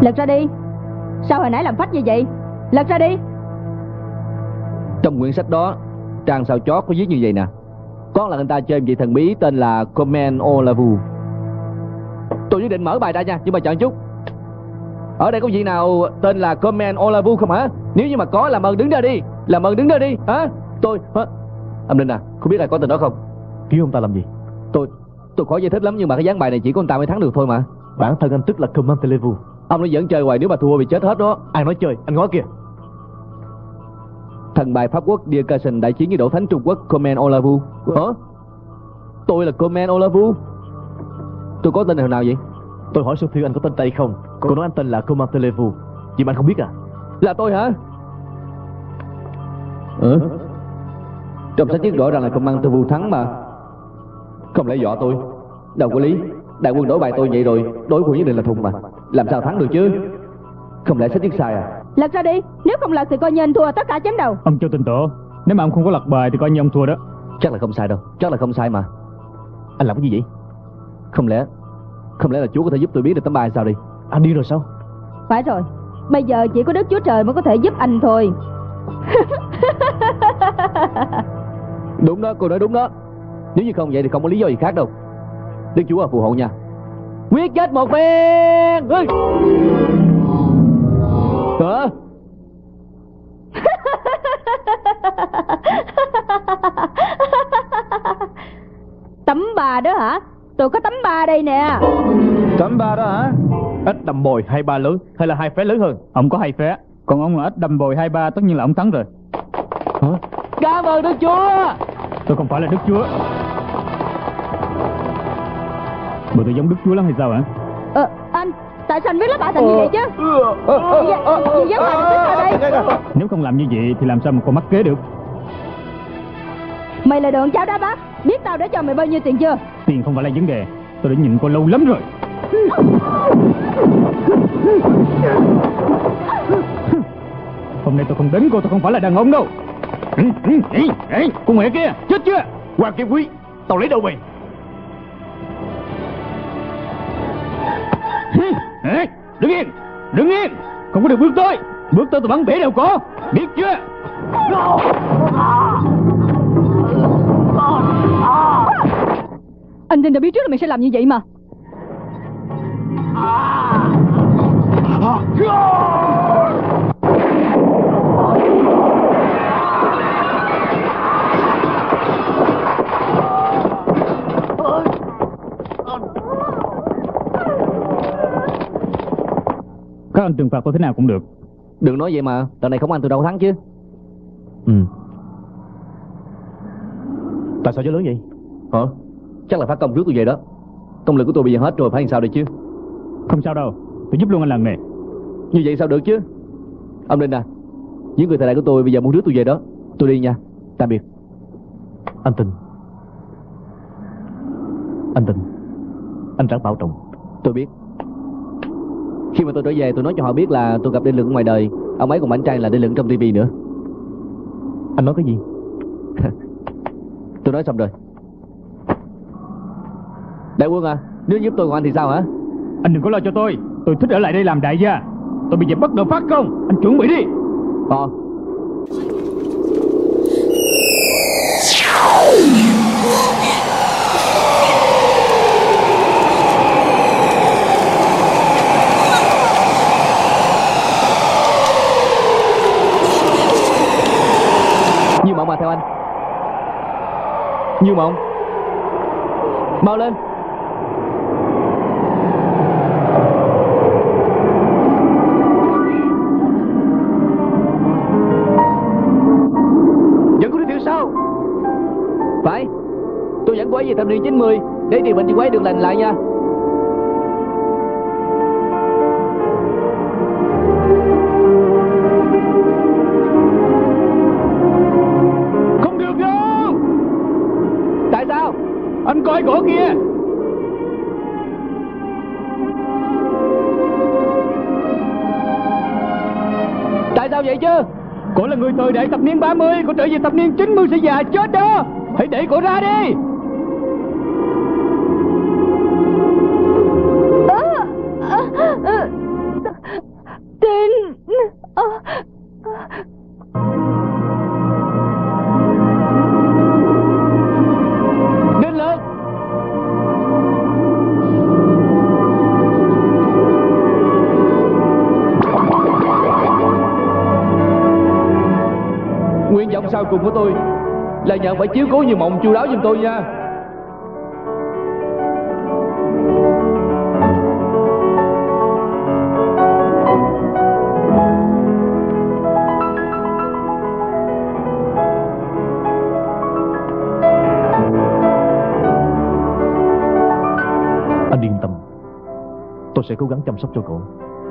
Lật ra đi. Sao hồi nãy làm phách như vậy? Lật ra đi. Trong quyển sách đó, trang sao chót có viết như vậy nè. Có là người ta chơi vị thần bí tên là Command Olavu. Tôi quyết định mở bài ra nha, nhưng mà chọn chút. Ở đây có vị nào tên là Command Olavu không hả? Nếu như mà có, làm ơn đứng ra đi. Làm ơn đứng ra đi hả? Âm Ninh à, không biết ai có tên đó không? Cứu ông ta làm gì? Tôi khó giải thích lắm, nhưng mà cái ván bài này chỉ có ông ta mới thắng được thôi mà. Bản thân anh tức là Command Olavu. Ông nó vẫn chơi hoài, nếu mà thua bị chết hết đó. Ai nói chơi, anh ngó kìa. Thần bài Pháp quốc Diercasen đại chiến với đỗ thánh Trung Quốc Command Olavu. Hả? Tôi là Command Olavu? Tôi có tên nào vậy? Tôi hỏi Sophie anh có tên Tây không? Cô nói anh tên là Command Olavu. Vậy mà anh không biết à? Là tôi hả? Trong sách viết rõ ràng là Command Olavu thắng mà. Không lẽ dọa tôi? Đâu có lý. Đại quân đổi bài tôi vậy rồi, đối phương nhất định là thùng mà. Làm sao thắng được chứ? Không lẽ sách viết sai à? Lật ra đi. Nếu không lật thì coi như anh thua tất cả chém đầu. Ông Châu Tinh Tổ, nếu mà ông không có lật bài thì coi như ông thua đó. Chắc là không sai đâu. Chắc là không sai mà. Anh làm cái gì vậy? Không lẽ là Chúa có thể giúp tôi biết được tấm bài sao đi? Anh đi rồi sao? Phải rồi. Bây giờ chỉ có Đức Chúa Trời mới có thể giúp anh thôi. Đúng đó, cô nói đúng đó. Nếu như không vậy thì không có lý do gì khác đâu. Đức Chúa phù hộ nha. Quyết chết một bên. Hả? Tấm bà đó hả? Tôi có tấm bà đây nè. Tấm ba đó hả? Ít đầm bồi 2-3 lớn hay là 2 phé lớn hơn? Ông có 2 phé, còn ông là ít đâm bồi 2-3, tất nhiên là ông thắng rồi. Hả? Cảm ơn Đức Chúa. Tôi không phải là Đức Chúa. Bộ tôi giống Đức Chúa lắm hay sao hả? Anh, tại sao anh biết lá bả thành như vậy chứ? Gì dám làm tính ở đây? Nếu không làm như vậy thì làm sao mà còn mắc kế được? Mày là đòn cháu đá bác. Biết tao đã cho mày bao nhiêu tiền chưa? Tiền không phải là vấn đề. Tôi đã nhìn cô lâu lắm rồi. Hôm nay tôi không đánh cô, tôi không phải là đàn ông đâu. Con mẹ kia, chết chưa? Hoàng Kim Quý, tao lấy đâu mày? Đứng yên, đứng yên. Không có được bước tới. Bước tới tôi bắn bể đầu cổ. Biết chưa? Anh Vinh đã biết trước là mày sẽ làm như vậy mà. Các anh trừng phạt tôi thế nào cũng được. Đừng nói vậy mà, lần này không ăn từ đâu thắng chứ. Tại sao cho lớn vậy? Hả? Chắc là phát công rước tôi về đó. Công lực của tôi bây giờ hết rồi, phải làm sao đây chứ? Không sao đâu, tôi giúp luôn anh lần này. Như vậy sao được chứ? Ông Linh à, những người thầy đại của tôi bây giờ muốn rước tôi về đó. Tôi đi nha, tạm biệt. Anh Tình, anh ráng bảo trọng. Tôi biết. Khi mà tôi trở về tôi nói cho họ biết là tôi gặp Đinh Lực ngoài đời. Ông ấy còn bảnh trai là Đinh Lực trong tivi nữa. Anh nói cái gì? Tôi nói xong rồi. Đại quân à, nếu giúp tôi còn anh thì sao hả? Anh đừng có lo cho tôi thích ở lại đây làm đại gia. Tôi bây giờ bắt đầu phát công. Anh chuẩn bị đi. Như mộng mà theo anh. Như mộng. Mau lên. Vẫn có đứa thiếu sao? Phải. Tôi dẫn cô ấy về thập niên 90 để điều bệnh cho cô ấy được lành lại nha. Không được đâu. Tại sao? Anh coi cổ kia. Tại sao vậy chứ? Cổ là người thời đại thập niên 30, cổ trở về thập niên 90 sẽ già chết đó. Hãy để cổ ra đi. ông sau cùng của tôi là nhờ phải chiếu cố Như Mộng chu đáo giùm tôi nha. Anh yên tâm, tôi sẽ cố gắng chăm sóc cho cậu.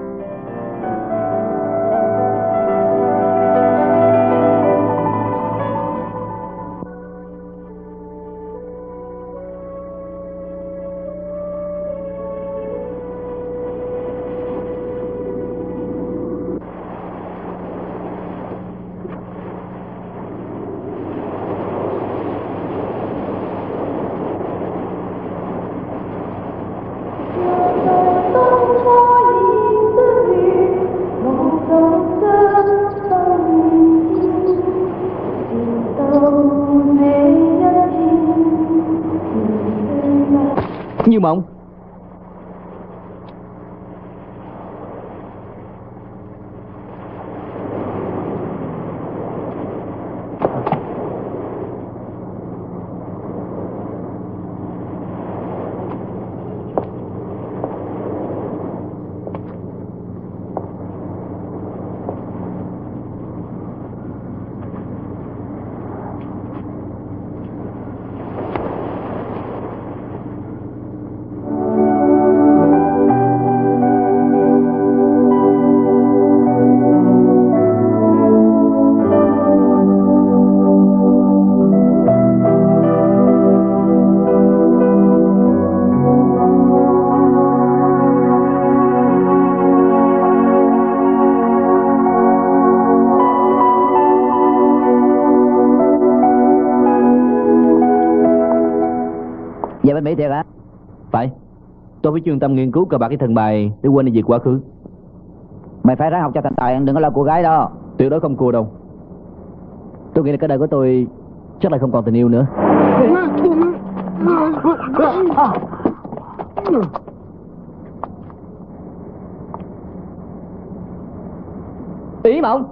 Như Mộng. Về bên Mỹ thiệt hả? Phải. Tôi phải chuyên tâm nghiên cứu cờ bạc cái thần bài để quên đi việc quá khứ. Mày phải ráng học cho thành tài, đừng có lo cô gái đó. Tuyệt đối không cua đâu. Tôi nghĩ là cái đời của tôi chắc là không còn tình yêu nữa. Ý Mộng.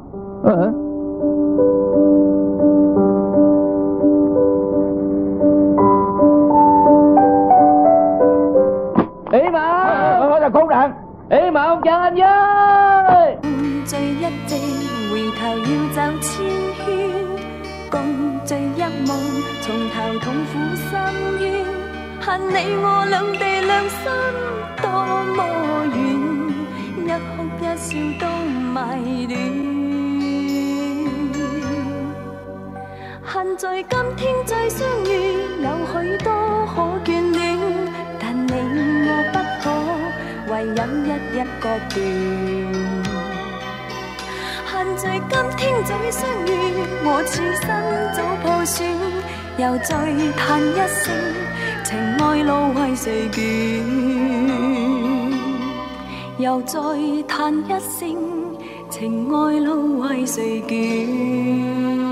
Ý Mộng. Là khốn nạn. Ý Mộng chờ anh với. 聚一夕，回頭要走千圈，共聚一夢，從頭痛苦深淵，恨你我兩地兩心多麼遠，一哭一笑都迷戀，恨在今天再相遇，有許多可眷戀，但你我不可唯有一個斷。恨在今天再相遇，我此生早破損，又再嘆一聲，情愛路為誰捲？又再嘆一聲，情愛路為誰捲？